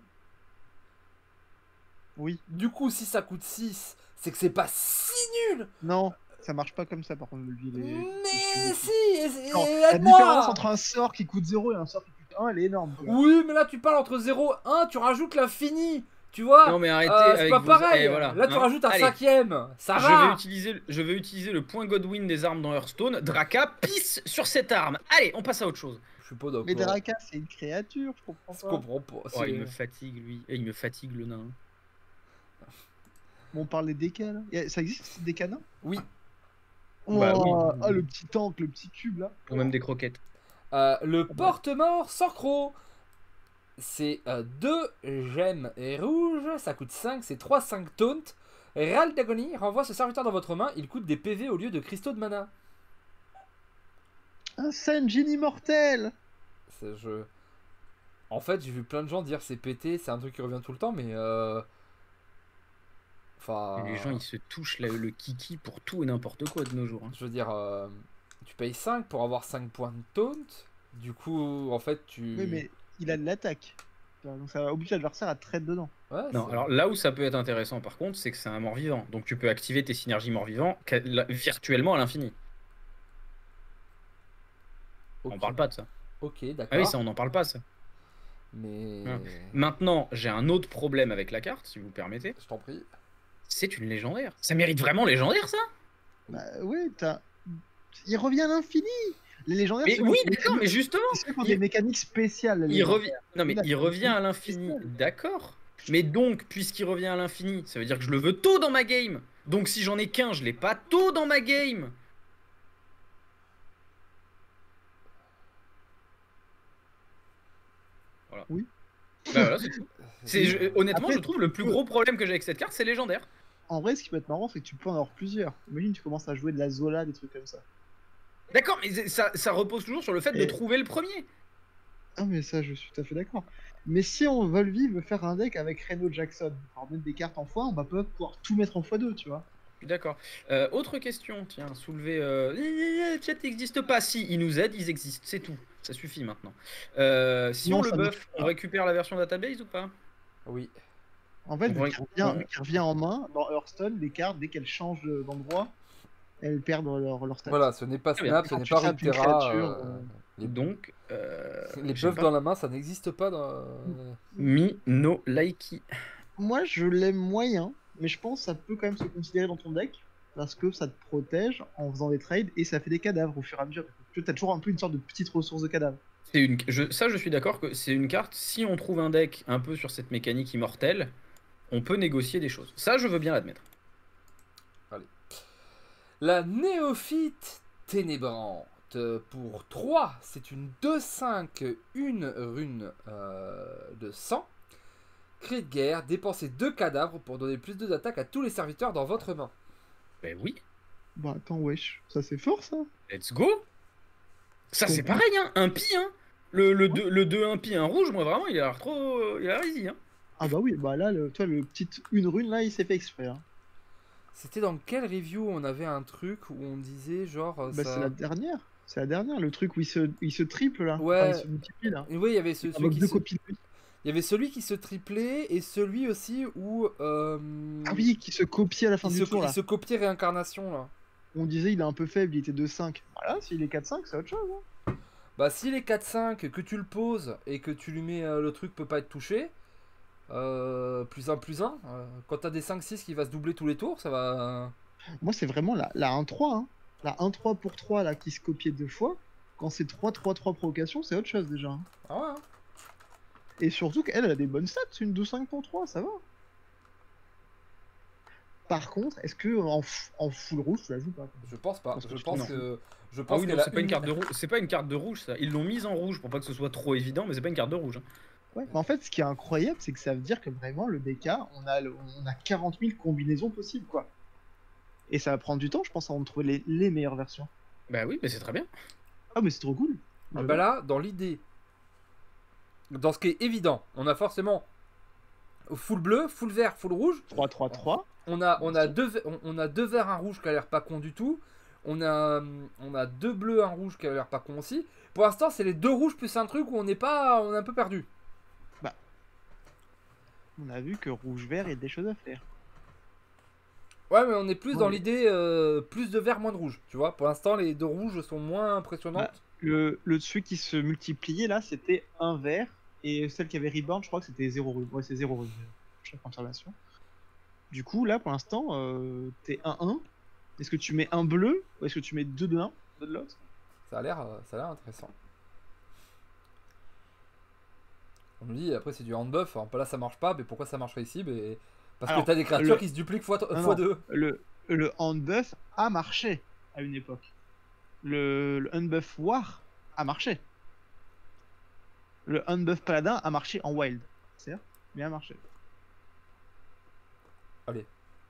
Oui. Du coup, si ça coûte 6, c'est que c'est pas si nul. Non. Ça marche pas comme ça, par contre, le levier. Mais si, Non, la aide-moi. différence entre un sort qui coûte 0 et un sort qui coûte 1, elle est énorme. Quoi. Oui, mais là tu parles entre 0 et 1, tu rajoutes l'infini. Tu vois, Non mais arrêtez c'est avec pas vos... pareil. Eh, voilà. Là tu Non. rajoutes un Allez. 5ème. Ça Je va. vais utiliser le point Godwin des armes dans Hearthstone. Draka pisse sur cette arme. Allez, on passe à autre chose. Je suis pas d'accord. Mais Draka, c'est une créature, je comprends Je pas. comprends pas. Oh, c'est- il me fatigue lui. Et il me fatigue le nain. Bon, on parle des DK là. Ça existe des canins? Oui. Oh, Bah oui. ah, le petit tank, le petit cube là. Pour même des croquettes. Le porte-mort sans croc. C'est 2 gemmes et rouges. Ça coûte 5. C'est 3-5 taunt. Râle d'agonie. Renvoie ce serviteur dans votre main. Il coûte des PV au lieu de cristaux de mana. Un Sanjin immortel. En fait, j'ai vu plein de gens dire c'est pété. C'est un truc qui revient tout le temps. Mais. Enfin. Les gens ils se touchent le kiki pour tout et n'importe quoi de nos jours. Hein. Je veux dire. Tu payes 5 pour avoir 5 points de taunt. Du coup, en fait, tu. Oui, mais il a de l'attaque. Donc ça oblige l'adversaire à trade dedans. Ouais, Non, alors là où ça peut être intéressant par contre, c'est que c'est un mort-vivant. Donc tu peux activer tes synergies mort-vivant virtuellement à l'infini. Ok. On parle pas de ça. Ok, d'accord. Ah oui, ça on n'en parle pas ça. Mais. Ouais. Maintenant, j'ai un autre problème avec la carte, si vous permettez. Je t'en prie. C'est une légendaire. Ça mérite vraiment légendaire ça? Bah ouais, il revient à l'infini. Les légendaires, Mais c'est oui, quand- d'accord, mais justement, c'est ceux qui ont des mécaniques spéciales. les il légendaires. revient. Non mais Là, il c'est revient à une l'infini, spéciale. d'accord. Mais donc, puisqu'il revient à l'infini, ça veut dire que je le veux tôt dans ma game. Donc si j'en ai qu'un, je l'ai pas tôt dans ma game. Voilà. Oui. Bah voilà, c'est tout. Honnêtement, Après, je trouve le plus gros problème que j'ai avec cette carte, c'est légendaire. En vrai, ce qui peut être marrant, c'est que tu peux en avoir plusieurs. Imagine, tu commences à jouer de la Zola, des trucs comme ça. D'accord, mais ça repose toujours sur le fait de Et- trouver le premier. Ah, mais ça, je suis tout à fait d'accord. Mais si on Volvi veut faire un deck avec Reno Jackson, alors mettre des cartes en x1, on va pas pouvoir tout mettre en x2, tu vois. Je suis d'accord. Autre question, tiens, soulever. Chat n'existe pas. Si, ils nous aident, ils existent, c'est tout. Ça suffit maintenant. Si Non, on le ça buff, marche on récupère la version database ou pas? Oui. En fait, Ouais, vu qu'il revient en main, dans Hearthstone, les cartes, dès qu'elles changent d'endroit, elles perdent leur stats. Voilà, ce n'est pas Très bien. Snap, ce Quand n'est tu pas tapes une Runeterra. créature, Donc, Les j'aime buffs pas. dans la main, ça n'existe pas dans. Mi no Laiki. Moi, je l'aime moyen, mais je pense que ça peut quand même se considérer dans ton deck, parce que ça te protège en faisant des trades, et ça fait des cadavres au fur et à mesure. Tu as toujours un peu une sorte de petite ressource de cadavres. Ça, je suis d'accord que c'est une carte. Si on trouve un deck un peu sur cette mécanique immortelle, on peut négocier des choses. Ça, je veux bien l'admettre. La néophyte ténébrante. Pour 3, c'est une 2-5, une rune de sang. Cri de guerre, dépensez 2 cadavres pour donner plus de d'attaque à tous les serviteurs dans votre main. Ben oui, Bah attends, wesh, ça c'est fort ça. let's go. Ça, c'est pareil, hein. Un pi, hein. Le 2 un pi, un rouge, moi vraiment, il a l'air trop. Il a l'air easy, hein. Ah bah oui, bah là, toi, le petit une rune là, il s'est fait exprès. Hein. C'était dans quelle review on avait un truc où on disait genre. Bah ça... c'est la dernière. C'est la dernière, le truc où il se triple là. Ouais. Enfin, il se multiplie là. Oui, il y avait celui Avec qui deux se... copies de lui. Il y avait celui qui se triplait et celui aussi où. Ah oui, qui se copie à la fin il du se, tour il là. se copiait réincarnation là. On disait il est un peu faible, il était 2-5. Voilà, s'il est 4-5, c'est autre chose. Hein. Bah s'il est 4-5, que tu le poses et que tu lui mets le truc peut pas être touché, plus 1, quand t'as des 5-6 qui va se doubler tous les tours, ça va... Moi, c'est vraiment la 1-3. Hein. La 1-3 pour 3 là qui se copiait 2 fois. Quand c'est 3-3-3 provocation, c'est autre chose déjà. Hein. Ah ouais, hein. Et surtout qu'elle elle a des bonnes stats, une 2-5 pour 3, ça va. Par contre, est-ce que en full rouge, tu la joues pas? Je pense pas, Parce que je tu pense t'en que... Je Ah pense oui, non, qu'elle a c'est pas une carte de rouge. C'est pas une carte de rouge, ça. Ils l'ont mise en rouge pour pas que ce soit trop évident, mais c'est pas une carte de rouge. Hein. Ouais, mais en fait, ce qui est incroyable, c'est que ça veut dire que vraiment, le DK, on a 40 000 combinaisons possibles, quoi. Et ça va prendre du temps, je pense, avant de trouver les meilleures versions. Bah oui, mais c'est très bien. Ah, mais c'est trop cool. Ah bah là, dans l'idée, dans ce qui est évident, on a forcément full bleu, full vert, full rouge. 3-3-3. On a deux verts, un rouge qui a l'air pas con du tout. On a 2 bleus, un rouge qui a l'air pas con aussi. Pour l'instant, c'est les 2 rouges plus un truc où on est un peu perdu. On a vu que rouge-vert, il y a des choses à faire. Ouais, mais on est plus dans Ouais. l'idée plus de vert, moins de rouge. Tu vois, pour l'instant, les deux rouges sont moins impressionnantes. Celui qui se multipliait là, c'était un vert. Et celle qui avait rebound, je crois que c'était 0 rune. Ouais, c'est 0 rune. Je la confirmation. Du coup, là, pour l'instant, t'es 1-1. Est-ce que tu mets un bleu ou est-ce que tu mets deux de l'un, deux de l'autre? Ça a l'air intéressant. On nous dit, après, c'est du handbuff. Alors, là, ça marche pas, mais pourquoi ça marcherait ici? Mais... Parce Alors, que t'as des créatures le- qui se dupliquent Non, fois non, 2. le handbuff a marché à une époque. Le unbuff war a marché. Le unbuff paladin a marché en wild. Certes, mais a marché. Allez.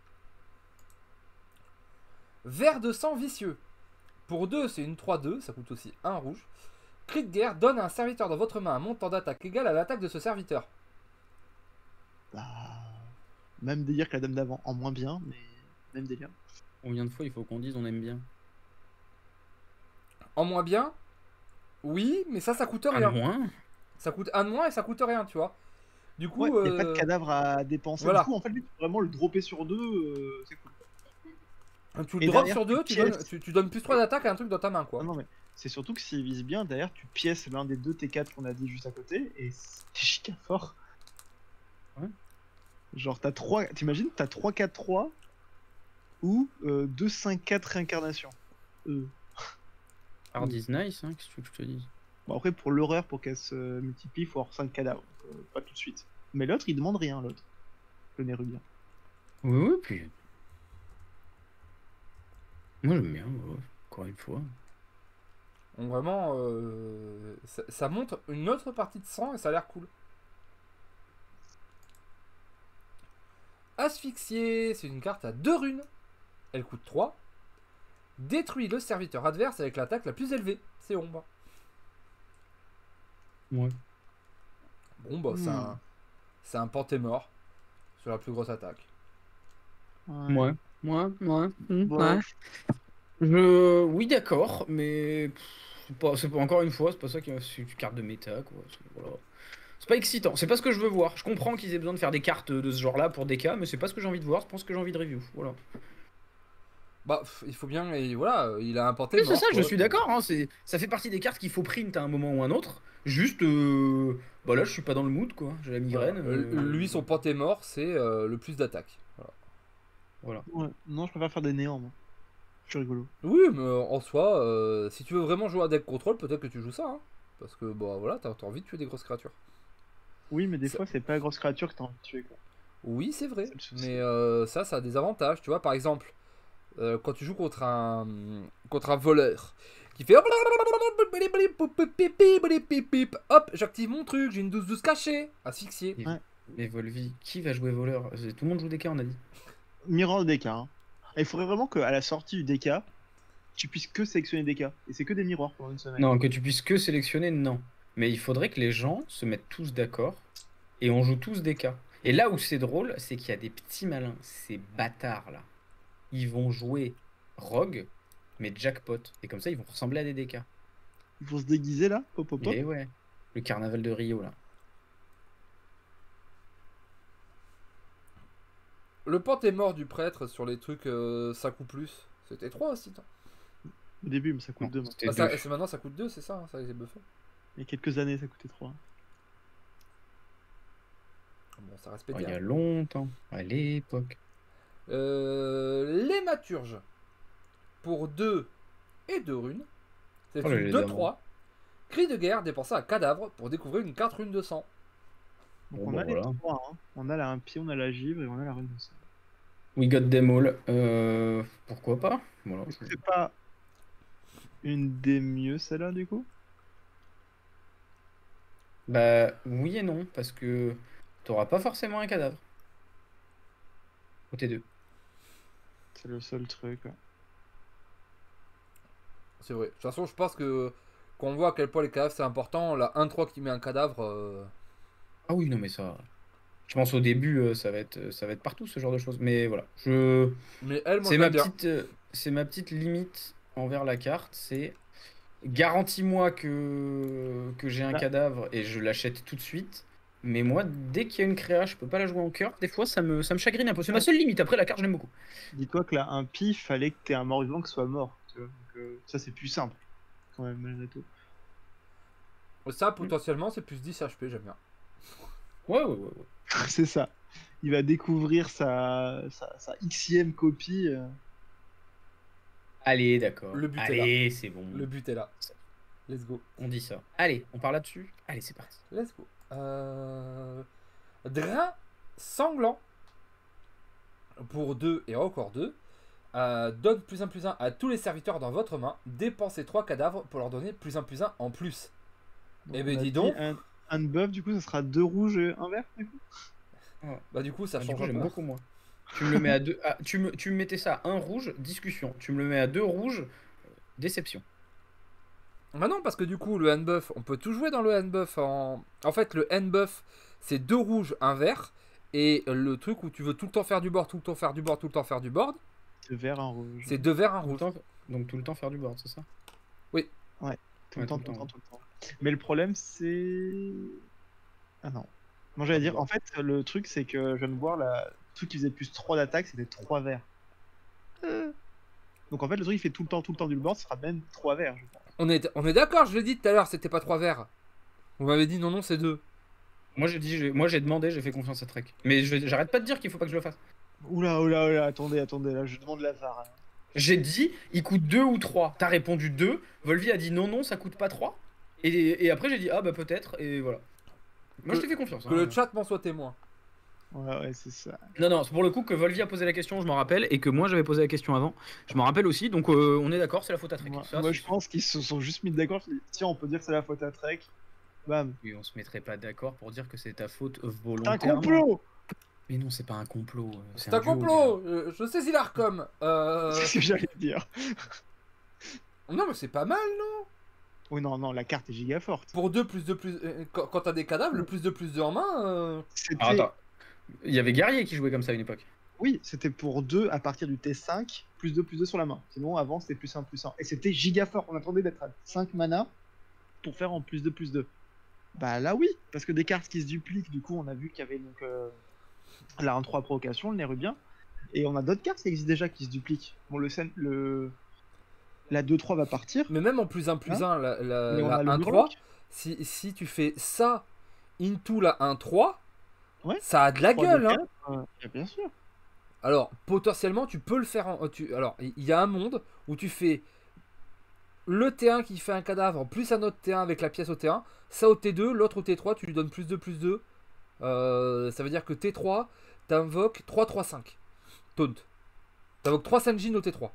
Vert de sang vicieux. Pour 2, c'est une 3-2, ça coûte aussi 1 rouge. Cri de guerre donne à un serviteur dans votre main un montant d'attaque égal à l'attaque de ce serviteur. Bah, même délire que la dame d'avant. En moins bien, mais même délire. Combien de fois il faut qu'on dise on aime bien? En moins bien, oui, mais ça coûte Un rien. moins? Ça coûte 1 de moins et ça coûte rien, tu vois. Du coup, Ouais, y a pas de cadavre à dépenser. voilà. Du coup, en fait, lui, tu peux vraiment le dropper sur deux, c'est cool. Tu Et le drops derrière, sur 2, tu tu donnes plus 3 d'attaque à un truc dans ta main, quoi. Non, non, mais c'est surtout que s'il vise bien, derrière, tu pièces l'un des deux T4 qu'on a dit juste à côté, et c'est giga fort. Ouais. Genre, t'as 3, t'imagines, t'as 3-4-3 ou 2-5-4 réincarnations. Hard is nice, hein, qu'est-ce que tu veux que je te dise? Bon, après, pour l'horreur, pour qu'elle se multiplie, il faut avoir 5 cadavres. Donc, pas tout de suite. Mais l'autre, il demande rien, l'autre. Le Nérubien. Oui, oui, puis. Moi j'aime bien, ouais, encore une fois. Donc vraiment, ça montre une autre partie de sang et ça a l'air cool. Asphyxié, c'est une carte à 2 runes. Elle coûte 3. Détruit le serviteur adverse avec l'attaque la plus élevée. C'est ombre. Ouais. Bon, bah, c'est un pantémort sur la plus grosse attaque. Ouais. Ouais. Bon, Oui, d'accord, mais c'est pas encore une fois, c'est pas ça qui c'est une carte de méta, quoi. Voilà. C'est pas excitant, c'est pas ce que je veux voir. Je comprends qu'ils aient besoin de faire des cartes de ce genre-là pour des cas, mais c'est pas ce que j'ai envie de voir, c'est pas ce que j'ai envie de review. Voilà. Bah, il faut bien. Et voilà, il a un Oui, pantémort. c'est ça, je quoi. suis d'accord, hein, ça fait partie des cartes qu'il faut print à un moment ou un autre. Juste, bah là, je suis pas dans le mood, quoi. J'ai la migraine. Lui, son pantémort, c'est le plus d'attaque. Voilà. Voilà. ouais. Non, je préfère faire des néants, moi. Je suis rigolo. Oui, mais en soi, si tu veux vraiment jouer à deck control, peut-être que tu joues ça. Hein, parce que, bah voilà, t'as envie de tuer des grosses créatures. Oui, mais des Ça- fois, c'est pas la grosse créature que t'as envie de tuer, quoi. Oui, c'est vrai. C'est le souci. Mais ça a des avantages. Tu vois, par exemple, quand tu joues contre un voleur qui fait hop, j'active mon truc, j'ai une 12-12 cachée, asphyxié. Ouais. Mais Volvi, qui va jouer voleur? Tout le monde joue des cas, on a dit. Mirror le DK. Hein. Et il faudrait vraiment qu'à la sortie du DK, tu puisses que sélectionner des DK. Et c'est que des miroirs pendant une semaine. Non, que tu puisses que sélectionner, non. Mais il faudrait que les gens se mettent tous d'accord et on joue tous des cas. Et là où c'est drôle, c'est qu'il y a des petits malins, ces bâtards là. Ils vont jouer Rogue, mais jackpot. Et comme ça, ils vont ressembler à des DK. Il faut se déguiser là. Hop, hop, hop. Et ouais, le carnaval de Rio là. Le pantémort du prêtre sur les trucs 5 ou plus, c'était 3 aussi. Au début, mais ça coûte Non, 2. c'était Ah, deux. c'est maintenant ça coûte 2, c'est ça, hein, ça a été buffé. Il y a quelques années, ça coûtait 3. Bon, ça reste Oh, il y pété. a longtemps, à l'époque. L'hématurge pour 2 et 2 runes. C'est Oh là, une les 2-3. Cri de guerre dépensé à cadavre pour découvrir une carte rune de sang. Donc Bon, on bah, a les voilà. 3. Hein. On a la impie, on a la givre et on a la rune de sang. We got them all. Pourquoi pas? Voilà. Est-ce que c'est pas une des mieux celle-là du coup? Bah oui et non, parce que t'auras pas forcément un cadavre. Côté 2. C'est le seul truc. Ouais. C'est vrai. De toute façon, je pense que quand on voit à quel point les cadavres c'est important, la 1-3 qui met un cadavre. Ah oui, non mais ça. Je pense au début, ça va être partout ce genre de choses. Mais voilà, je. Mais elle, moi, C'est je ma l'aime bien. c'est ma petite limite envers la carte, c'est garantis-moi que j'ai un Ah. cadavre et je l'achète tout de suite, Mais moi, dès qu'il y a une créa, je peux pas la jouer en cœur. Des fois, ça me chagrine un peu. C'est ma seule limite. Après, la carte, je l'aime beaucoup. Dis-toi que là, un pif, fallait que t'aies un mort-vivant qui soit mort. Tu vois. Donc, ça, c'est plus simple. Quand même, malgré tout. Ça, potentiellement, c'est plus 10 HP, j'aime bien. Ouais. C'est ça. Il va découvrir sa Xème copie. Allez, d'accord. Le but est Allez, c'est bon. Le but est là. Let's go. On dit ça. Allez, on parle là-dessus. Allez, c'est parti. Let's go. Drain sanglant. Pour 2 et encore 2. Donne +1/+1 à tous les serviteurs dans votre main. Dépensez 3 cadavres pour leur donner +1/+1 en plus. Donc, Eh ben on a dis dit donc. Un buff, du coup, ça sera 2 rouges et 1 vert, du coup. Bah du coup ça Du change coup, un j'aime peu. beaucoup, moi. Tu me le mets à 2. Tu me mettais ça à 1 rouge, discussion. Tu me le mets à 2 rouges, déception. Bah non, parce que du coup le hand buff, on peut tout jouer dans le hand buff. En fait le hand buff c'est 2 rouges, 1 vert. Et le truc où tu veux tout le temps faire du board, tout le temps faire du board, tout le temps faire du board, C'est vert, un rouge. c'est 2 verts, 1 Tout le rouge. temps, donc tout le temps faire du board, c'est ça? Tout le Ouais, temps, tout le temps. Mais le problème, c'est. Ah non. Moi, j'allais dire, en fait, le truc, c'est que je viens de voir le truc qui faisait plus 3 d'attaque, c'était 3 verts. Donc, en fait, le truc, il fait tout le temps du board, ce sera même 3 verts, je pense. On est d'accord, je l'ai dit tout à l'heure, c'était pas 3 verts. Vous m'avez dit non, c'est 2. Moi j'ai demandé, j'ai fait confiance à Trek. Mais j'arrête pas de dire qu'il faut pas que je le fasse. Oula, attendez, là, je demande la VAR. Hein. J'ai dit, il coûte 2 ou 3. T'as répondu 2. Volvi a dit non, ça coûte pas 3. Et après j'ai dit ah bah peut-être, et voilà. Moi je t'ai fait confiance. Que le chat m'en soit témoin. Ouais, c'est ça. Non, c'est pour le coup que Volvi a posé la question, je m'en rappelle, et que moi j'avais posé la question avant. Je m'en rappelle aussi, donc on est d'accord, c'est la faute à Trek. Moi, je pense qu'ils se sont juste mis d'accord. Tiens, on peut dire que c'est la faute à Trek. Bam. Oui, on se mettrait pas d'accord pour dire que c'est ta faute C'est un volontairement. complot. Mais non, c'est pas un complot. C'est un duo, complot. Je sais il a recom. C'est ce que j'allais dire. Non mais c'est pas mal non. Oui, non, la carte est giga forte. Pour 2 +2 quand t'as des cadavres, le +2 en main. C'était... Alors, attends, il y avait Guerrier qui jouait comme ça à une époque. Oui, c'était pour 2 à partir du T5, +2 sur la main. Sinon, avant, c'était +1 Et c'était giga fort. On attendait d'être à 5 mana pour faire en +2. Bah là, oui, parce que des cartes qui se dupliquent, du coup, on a vu qu'il y avait donc la 1-3 provocation, le Nérubien. Et on a d'autres cartes qui existent déjà qui se dupliquent. Bon, la 2-3 va partir. Mais même en +1/+1, Mais on la a le 1-3, Murloc. si tu fais ça into la 1-3, Ouais. ça a de la 3, gueule. 2, Hein. 4, bien sûr. Alors, potentiellement, tu peux le faire alors, il y a un monde où tu fais le T1 qui fait un cadavre plus un autre T1 avec la pièce au T1, ça au T2, l'autre au T3, tu lui donnes +2. Ça veut dire que T3, t'invoques 3-3-5. Taunt. T'invoques 3 Sanjin au T3.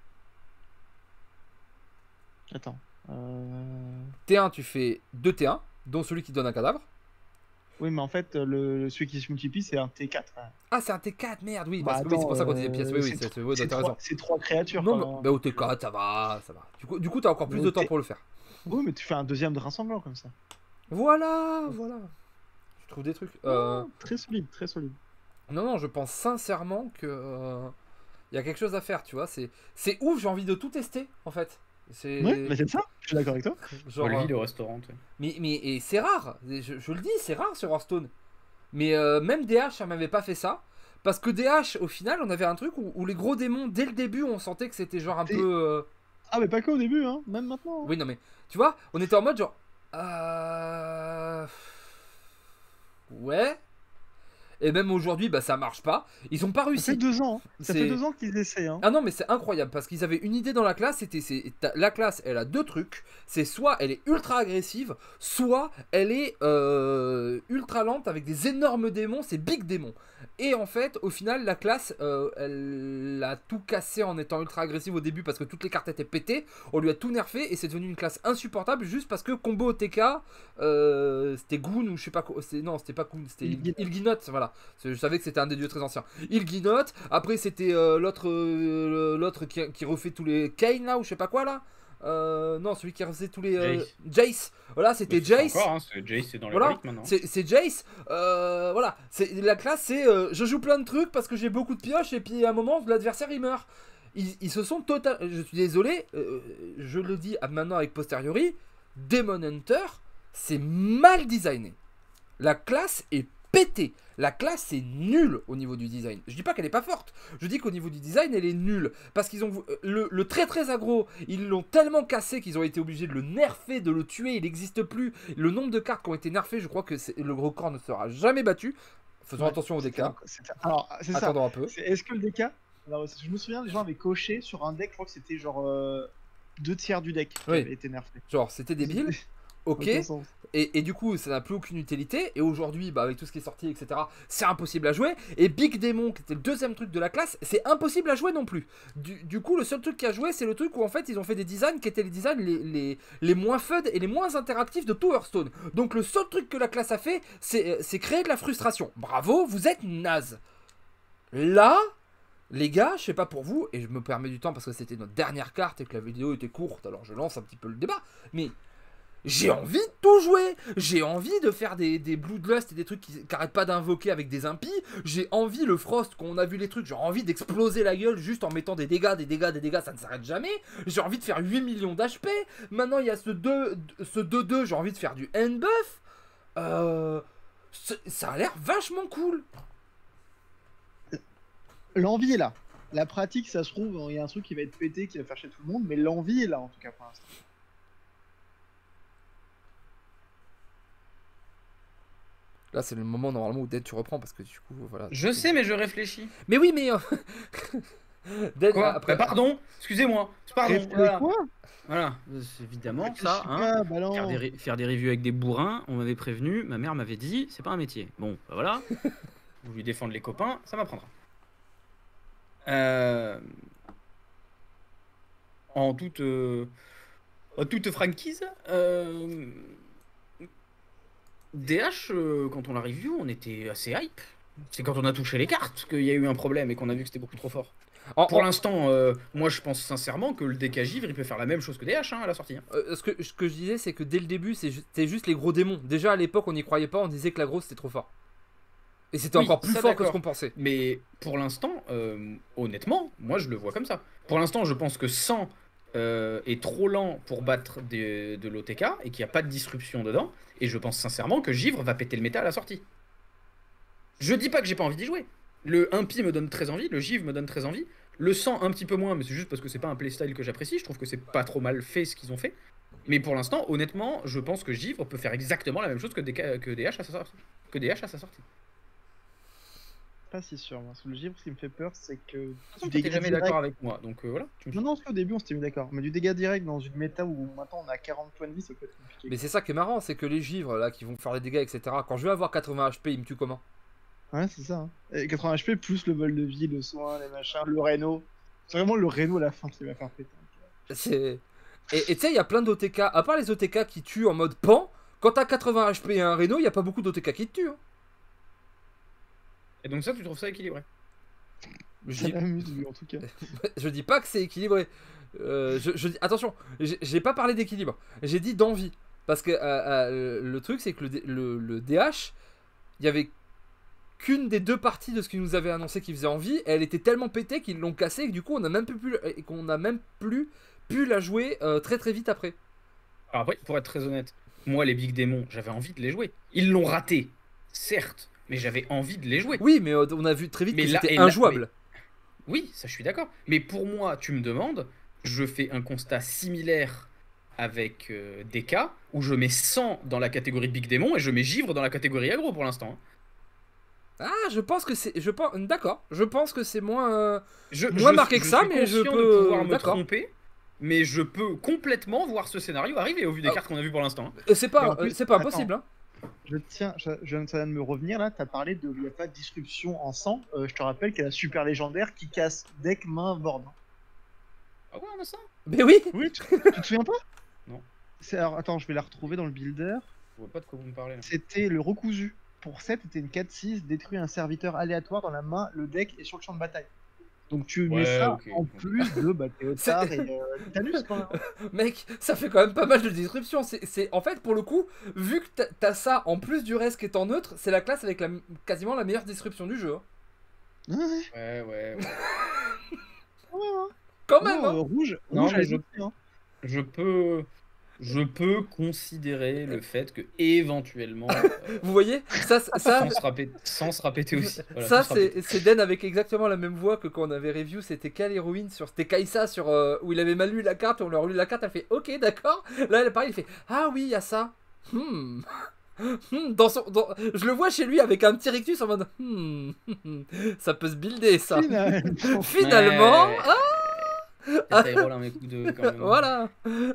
Attends. T1, tu fais 2 T1, dont celui qui donne un cadavre. Oui, mais en fait, celui qui se multiplie, c'est un T4. Hein. Ah, c'est un T4, merde, oui, Bah, oui, c'est pour ça qu'on attends, disait pièce. Oui, t'as raison. C'est 3 créatures. Non, quoi. mais au T4, ça va. Du coup, t'as encore plus de temps pour le faire. Oui, mais tu fais un deuxième drain sanglant comme ça. Voilà. Je trouve des trucs. Très solide, très solide. Non, je pense sincèrement que il y a quelque chose à faire, tu vois. C'est ouf, j'ai envie de tout tester, en fait. Ouais, mais c'est ça, je suis d'accord avec toi. Genre, Volvi, le restaurant. Tu sais. mais et c'est rare. Je le dis, c'est rare sur Hearthstone. Mais même DH, ça m'avait pas fait ça. Parce que DH, au final, on avait un truc où les gros démons, dès le début, on sentait que c'était genre un peu. Ah, mais pas qu'au début, hein, même maintenant. Hein. Oui, non, mais tu vois, on était en mode genre. Ouais. Et même aujourd'hui, bah ça marche pas. Ils ont pas Ça réussi. fait 2 ans. Hein. Ça C'est- fait 2 ans qu'ils essaient. Hein. Ah non, mais c'est incroyable parce qu'ils avaient une idée dans la classe. La classe, elle a 2 trucs. C'est soit elle est ultra agressive, soit elle est ultra lente avec des énormes démons. C'est big démons. Et en fait, au final, la classe, elle a tout cassé en étant ultra agressive au début parce que toutes les cartes étaient pétées. On lui a tout nerfé et c'est devenu une classe insupportable juste parce que combo OTK, c'était Goon ou je sais pas quoi. Non, c'était pas Goon, c'était Ilginot. Voilà. Je savais que c'était un des dieux très anciens. Ilginot. Après, c'était l'autre qui refait tous les Kane là ou je sais pas quoi là. Non, celui qui refait tous les Jace. Voilà, c'était Mais c'est Jace. encore, hein, Jace, c'est dans le Voilà, relique maintenant. c'est Jace. Voilà, la classe, c'est je joue plein de trucs parce que j'ai beaucoup de pioches et puis à un moment l'adversaire il meurt. Ils se sont total. Je suis désolé, je le dis maintenant avec posteriori. Demon Hunter, c'est mal designé. La classe est pétée. La classe est nulle au niveau du design. Je dis pas qu'elle est pas forte. Je dis qu'au niveau du design, elle est nulle. Parce qu'ils ont le très très aggro, ils l'ont tellement cassé qu'ils ont été obligés de le nerfer, de le tuer. Il n'existe plus. Le nombre de cartes qui ont été nerfées, je crois que le record ne sera jamais battu. Faisons attention au DK. Alors, c'est ça. Attendons un peu. Est-ce que le DK... Alors, je me souviens, les gens avaient coché sur un deck, je crois que c'était genre 2 tiers du deck qui avait été nerfé. Genre, c'était débile. Ok. Aucun sens. Et du coup, ça n'a plus aucune utilité. Et aujourd'hui, bah, avec tout ce qui est sorti, etc., c'est impossible à jouer. Et Big Demon, qui était le deuxième truc de la classe, c'est impossible à jouer non plus. Du coup, le seul truc qui a joué, c'est le truc où en fait, ils ont fait des designs qui étaient les designs les moins fun et les moins interactifs de tout Hearthstone. Donc, le seul truc que la classe a fait, c'est créer de la frustration. Bravo, vous êtes naze. Là, les gars, je sais pas pour vous, et je me permets du temps parce que c'était notre dernière carte et que la vidéo était courte, alors je lance un petit peu le débat, mais j'ai envie de tout jouer. J'ai envie de faire des Bloodlust et des trucs qui n'arrêtent pas d'invoquer avec des impies. J'ai envie, le Frost, quand on a vu les trucs, j'ai envie d'exploser la gueule juste en mettant des dégâts, ça ne s'arrête jamais. J'ai envie de faire 8 millions d'HP. Maintenant, il y a ce 2-2, j'ai envie de faire du end buff. Ça a l'air vachement cool. L'envie est là. La pratique, ça se trouve, il y a un truc qui va être pété, qui va faire chier tout le monde, mais l'envie est là en tout cas pour l'instant. Là, c'est le moment normalement où Dead tu reprends parce que du coup, voilà. Je sais, mais je réfléchis. Mais oui, mais. Dead, après. Pardon, excusez-moi. Pardon. Voilà. Quoi voilà. Évidemment, ça. Hein, bah faire des reviews avec des bourrins, on m'avait prévenu, ma mère m'avait dit, c'est pas un métier. Bon, bah voilà. Vous lui défendre les copains, ça m'apprendra. En toute franchise, DH, quand on l'a review, on était assez hype. C'est quand on a touché les cartes qu'il y a eu un problème et qu'on a vu que c'était beaucoup trop fort. Pour l'instant, moi je pense sincèrement que le DK Givre il peut faire la même chose que DH à la sortie. Ce que je disais, c'est que dès le début, c'était juste les gros démons. Déjà à l'époque, on n'y croyait pas, on disait que l'aggro c'était trop fort. Et c'était encore plus fort que ce qu'on pensait. Mais pour l'instant, honnêtement, moi je le vois comme ça. Pour l'instant, je pense que 100 est trop lent pour battre de l'OTK et qu'il n'y a pas de disruption dedans. Et je pense sincèrement que Givre va péter le méta à la sortie. Je dis pas que j'ai pas envie d'y jouer. Le Impi me donne très envie, le Givre me donne très envie. Le 100 un petit peu moins, mais c'est juste parce que c'est pas un playstyle que j'apprécie. Je trouve que c'est pas trop mal fait ce qu'ils ont fait. Mais pour l'instant, honnêtement, je pense que Givre peut faire exactement la même chose que DH à sa sortie. Pas si sûr. Moi. Le Givre, ce qui me fait peur, c'est que. Tu n'étais jamais d'accord avec moi, donc voilà. Non, parce qu'au début, on s'était mis d'accord. Mais du dégât direct dans une méta où maintenant on a 40 points de vie, ça peut être compliqué. Mais c'est ça qui est marrant, c'est que les Givres là qui vont faire les dégâts, etc. Quand je vais avoir 80 HP, ils me tuent comment? Ouais, c'est ça. Hein. Et 80 HP plus le vol de vie, le soin, les machins, le Reno. C'est vraiment le Reno à la fin qui va faire péter. C'est. Et tu sais, il y a plein d'OTK, à part les OTK qui tuent en mode pan, quand t'as 80 HP et un Reno, il n'y a pas beaucoup d'OTK qui te tuent. Hein. Et donc ça, tu trouves ça équilibré? Ça m'amuse, lui, en tout cas. Je dis pas que c'est équilibré. Attention, j'ai pas parlé d'équilibre. J'ai dit d'envie. Parce que le truc, c'est que le DH, il y avait qu'une des deux parties de ce qu'ils nous avaient annoncé qui faisait envie. Et elle était tellement pétée qu'ils l'ont cassée. Et que du coup, on a même plus pu la jouer très très vite après. Alors après, pour être très honnête, moi, les Big Démons, j'avais envie de les jouer. Ils l'ont raté, certes. Mais j'avais envie de les jouer. Oui, mais on a vu très vite que c'était injouable. Oui, ça je suis d'accord. Mais pour moi, tu me demandes, je fais un constat similaire avec DK, où je mets 100 dans la catégorie Big Démon et je mets Givre dans la catégorie aggro pour l'instant. Ah, je pense que c'est... D'accord, je pense que c'est moins marqué que ça, mais je peux... pouvoir me tromper, mais je peux complètement voir ce scénario arriver au vu des cartes qu'on a vues pour l'instant. C'est pas impossible, hein. Je viens de me revenir là, t'as parlé de il n'y a pas de disruption en sang. Je te rappelle qu'il y a la super légendaire qui casse deck, main, board. Ah ouais, on a ça? Mais oui. Oui, tu te souviens pas? Non. Alors attends, je vais la retrouver dans le builder. Je vois pas de quoi vous me parlez là. C'était le recousu. Pour 7, c'était une 4-6, détruit un serviteur aléatoire dans la main, le deck et sur le champ de bataille. Donc tu mets ça en plus de Théotard et Titanus quand même. Mec, ça fait quand même pas mal de disruption. C'est en fait pour le coup, vu que t'as ça en plus du reste qui est en neutre, c'est la classe avec quasiment la meilleure disruption du jeu. Hein. Ouais. Ouais. Quand même. Hein. Rouge. Non, rouge mais je peux. Je peux considérer le fait que éventuellement Vous voyez, sans se répéter aussi. Voilà, ça sans se répéter. c'est Den avec exactement la même voix que quand on avait review, c'était quelle héroïne sur, c'était Kaisa sur où il avait mal lu la carte, on lui a relu la carte, elle fait ok d'accord, là pareil il fait ah oui il y a ça, je le vois chez lui avec un petit rictus en mode ça peut se builder ça. Finalement, Ouais, ah, peut-être Hyrule un coup de quand même. voilà.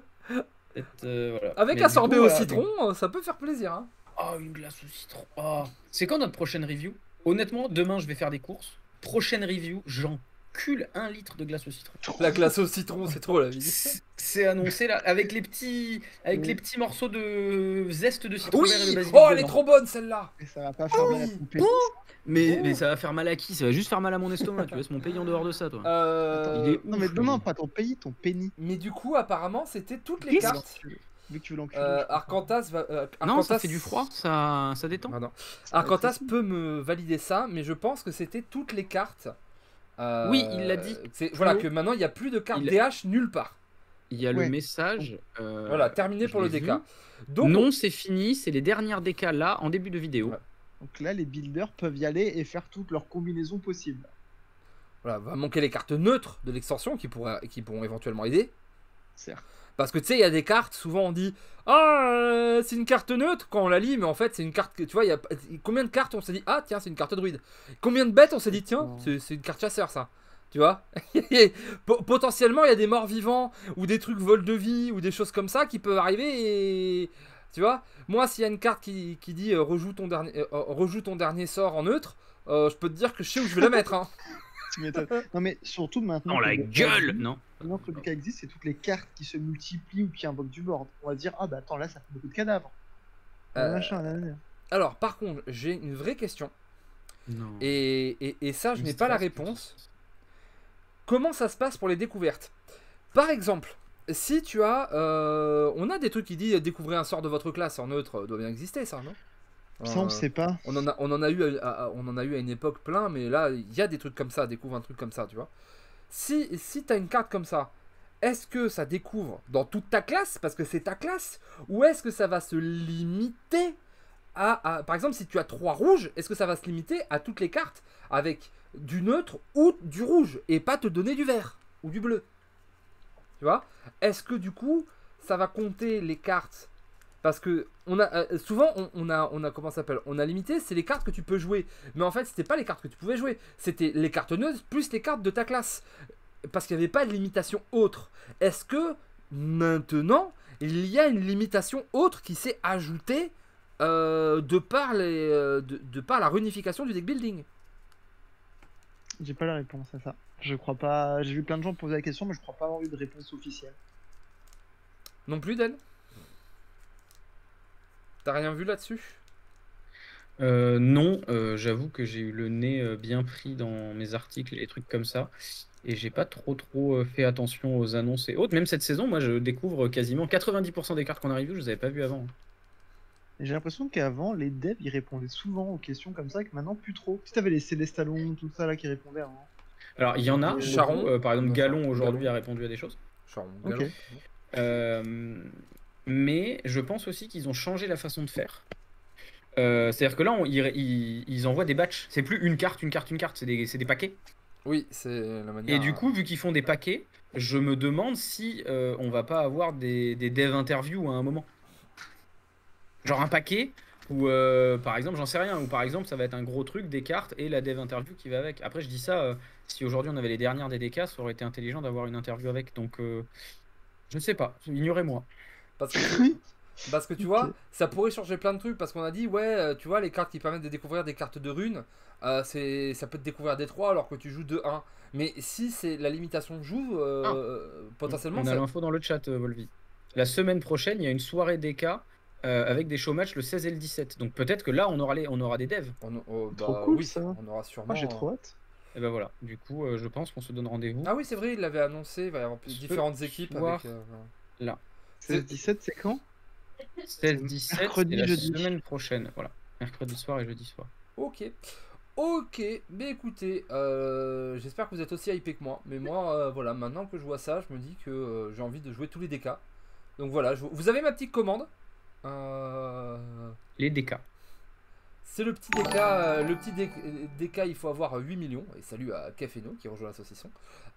Voilà. Avec Mais un du sorbet coup, au voilà, citron, donc- ça peut faire plaisir. Hein. Oh, une glace au citron. Oh. C'est quand notre prochaine review? Honnêtement, demain je vais faire des courses. Prochaine review, j'encule 1 litre de glace au citron. La glace au citron, c'est trop la vie. C'est annoncé là, avec les petits morceaux de zeste de citron Oui, vert et de basilic oh elle est dedans. trop bonne celle-là. Et ça va pas faire mal à Oui. ton pénis. Mais ça va faire mal à qui? Ça va juste faire mal à mon estomac. Tu laisses mon pays en dehors de ça, toi. Euh, Il est Non, mais ouf, non, lui. pas ton pays, ton pénis. Mais du coup, apparemment, c'était toutes les Vu que cartes. tu veux l'enculer. je comprends. Arcantas va. Non, ça Arcantas- fait du froid, ça détend. Ah non. Ça va être Arcantas facile. peut me valider ça, mais je pense que c'était toutes les cartes. Oui, il l'a dit. Voilà, Flo. que maintenant il n'y a plus de cartes Il- DH nulle part. Il y a Ouais. le message. Voilà, terminé je pour le l'ai DK. vu. Donc, Non, c'est fini, c'est les dernières DK là, en début de vidéo. Ouais. Donc là, les builders peuvent y aller et faire toutes leurs combinaisons possibles. voilà, va manquer les cartes neutres de l'extension qui pourront éventuellement aider. Certes. Parce que tu sais, il y a des cartes, souvent on dit ah, c'est une carte neutre quand on la lit, mais en fait, c'est une carte que tu vois, il y a combien de cartes on s'est dit ah, tiens, c'est une carte druide. Combien de bêtes on s'est dit tiens, c'est une carte chasseur ça. Tu vois potentiellement, il y a des morts vivants ou des trucs vol de vie ou des choses comme ça qui peuvent arriver et. Tu vois moi, s'il y a une carte qui dit rejoue ton dernier sort en neutre, je peux te dire que je sais où je vais la mettre. Hein. Tu m'étonnes. Non, mais surtout maintenant. Dans que la le DK gueule existe- Non. Maintenant que le DK existe, c'est toutes les cartes qui se multiplient ou qui invoquent du board. On va dire, ah bah attends, là ça fait beaucoup de cadavres. Euh, Machin, là, là. Alors, par contre, j'ai une vraie question. Non. Et ça, je n'ai pas la réponse. Comment ça se passe pour les découvertes? Par exemple, si tu as... on a des trucs qui disent découvrez un sort de votre classe en neutre, doit bien exister ça, non? Ça, on sait pas. On en a eu à une époque plein, mais là, il y a des trucs comme ça, découvre un truc comme ça, tu vois. Si tu as une carte comme ça, est-ce que ça découvre dans toute ta classe, parce que c'est ta classe, ou est-ce que ça va se limiter par exemple, si tu as 3 rouges, est-ce que ça va se limiter à toutes les cartes avec du neutre ou du rouge, et pas te donner du vert ou du bleu? Tu vois? Est-ce que du coup, ça va compter les cartes? Parce que on a souvent on a comment ça s'appelle? On a limité, c'est les cartes que tu peux jouer. Mais en fait, c'était pas les cartes que tu pouvais jouer, c'était les cartes neutres plus les cartes de ta classe. Parce qu'il n'y avait pas de limitation autre. Est-ce que maintenant, il y a une limitation autre qui s'est ajoutée de par la réunification du deck building? J'ai pas la réponse à ça. Je crois pas. J'ai vu plein de gens poser la question, mais je crois pas avoir eu de réponse officielle. Non plus, Dan? T'as rien vu là-dessus? Non, j'avoue que j'ai eu le nez bien pris dans mes articles et les trucs comme ça. Et j'ai pas trop fait attention aux annonces et autres. Même cette saison, moi je découvre quasiment 90% des cartes qu'on a revues, je les avais pas vues avant. Et j'ai l'impression qu'avant, les devs ils répondaient souvent aux questions comme ça, que maintenant plus trop. Si t'avais les Célestalons, tout ça là qui répondaient avant. Alors il y en a, Charon. beaucoup, par exemple Non, Galon Charon. aujourd'hui Galon. a répondu à des choses. Charon, Ok. Galon. Mais je pense aussi qu'ils ont changé la façon de faire. C'est-à-dire que là, ils envoient des batchs. C'est plus une carte, c'est des paquets. Oui, c'est la manière. Et du coup, vu qu'ils font des paquets, je me demande si on va pas avoir des dev interviews à un moment. Genre un paquet où, par exemple, j'en sais rien, ou par exemple, ça va être un gros truc, des cartes et la dev interview qui va avec. Après, je dis ça, si aujourd'hui on avait les dernières des DK, ça aurait été intelligent d'avoir une interview avec. Donc, je ne sais pas, ignorez-moi. Parce que tu vois, Ok. ça pourrait changer plein de trucs. Parce qu'on a dit, ouais, tu vois, les cartes qui permettent de découvrir des cartes de runes, ça peut te découvrir des 3 alors que tu joues de 1. Mais si c'est la limitation joue, potentiellement, On a ça. l'info dans le chat, Volvi. La semaine prochaine, il y a une soirée DK avec des showmatchs le 16 et le 17. Donc peut-être que là, on aura des devs. Trop cool, oui, ça. on aura sûrement. Moi j'ai trop hâte. Et ben voilà, du coup, je pense qu'on se donne rendez-vous. Ah oui, c'est vrai, il l'avait annoncé. Il va y avoir Ce différentes équipes. soir. Avec, Là. 16-17, c'est quand 16-17, Mercredi, c'est la jeudi. semaine prochaine. Voilà, mercredi soir et jeudi soir. Ok. Ok, mais écoutez, j'espère que vous êtes aussi hypé que moi. Mais moi, voilà, maintenant que je vois ça, je me dis que j'ai envie de jouer tous les DK. Donc voilà, vous avez ma petite commande. Les DK. C'est le petit DK, DK, il faut avoir 8 millions. Et salut à Caféno qui rejoint l'association.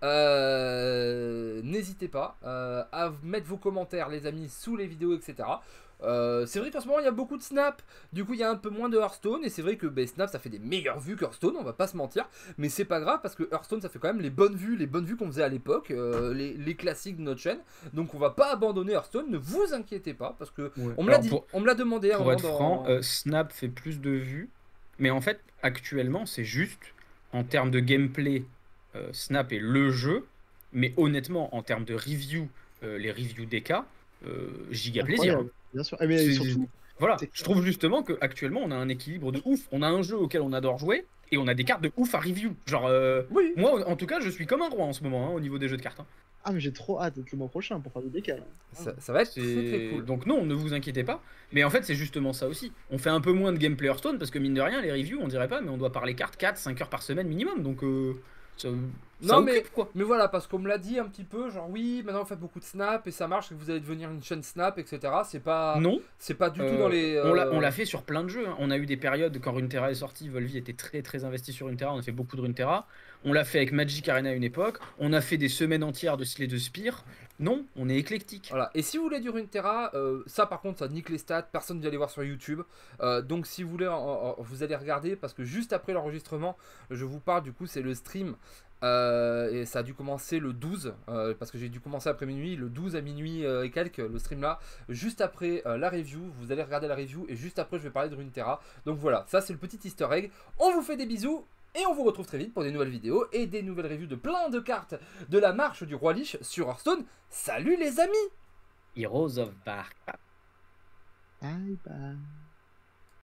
N'hésitez pas à mettre vos commentaires, les amis, sous les vidéos, etc. C'est vrai qu'en ce moment il y a beaucoup de Snap, du coup il y a un peu moins de Hearthstone, et c'est vrai que Snap ça fait des meilleures vues qu'Hearthstone, on va pas se mentir, mais c'est pas grave parce que Hearthstone ça fait quand même les bonnes vues qu'on faisait à l'époque, les classiques de notre chaîne, donc on va pas abandonner Hearthstone, ne vous inquiétez pas, parce que Ouais. on me l'a Alors, dit, on me l'a demandé. Pour être franc, Snap fait plus de vues, mais en fait, actuellement, c'est juste, en termes de gameplay, Snap est le jeu, mais honnêtement, en termes de review, les reviews DK, giga plaisir. Incroyable, bien sûr. Mais C'est- surtout, Voilà, c'est- je trouve justement qu'actuellement, on a un équilibre de ouf. On a un jeu auquel on adore jouer, et on a des cartes de ouf à review. Genre, Oui, moi, en tout cas, je suis comme un roi en ce moment, hein, au niveau des jeux de cartes. Hein. ah, mais j'ai trop hâte d'être le mois prochain pour faire des décals. ça va être très très C'est- cool. Donc non, ne vous inquiétez pas. Mais en fait, c'est justement ça aussi. On fait un peu moins de gameplay Hearthstone parce que mine de rien, les reviews, on dirait pas, mais on doit parler cartes 4-5 heures par semaine minimum. Donc ça Non, mais- occupe, quoi. Mais voilà, parce qu'on me l'a dit un petit peu, genre oui, maintenant on fait beaucoup de Snap et ça marche, et que vous allez devenir une chaîne Snap, etc. C'est pas Non, du tout dans les. on l'a fait sur plein de jeux. Hein. On a eu des périodes quand Runeterra est sorti, Volvi était très très investi sur Runeterra. On a fait beaucoup de Runeterra. On l'a fait avec Magic Arena à une époque. On a fait des semaines entières de Slay de Spire. Non, on est éclectique. Voilà, et si vous voulez du Runeterra, ça par contre ça nique les stats, personne ne va aller voir sur YouTube. Donc si vous voulez, vous allez regarder, parce que juste après l'enregistrement, je vous parle, du coup c'est le stream. Et ça a dû commencer le 12, parce que j'ai dû commencer après minuit, le 12 à minuit et quelques, le stream là. Juste après la review, vous allez regarder la review, et juste après je vais parler de Runeterra. Donc voilà, ça c'est le petit easter egg. On vous fait des bisous, et on vous retrouve très vite pour des nouvelles vidéos et des nouvelles reviews de plein de cartes de la marche du Roi Lich sur Hearthstone. Salut les amis! Heroes of Bark. Bye bye.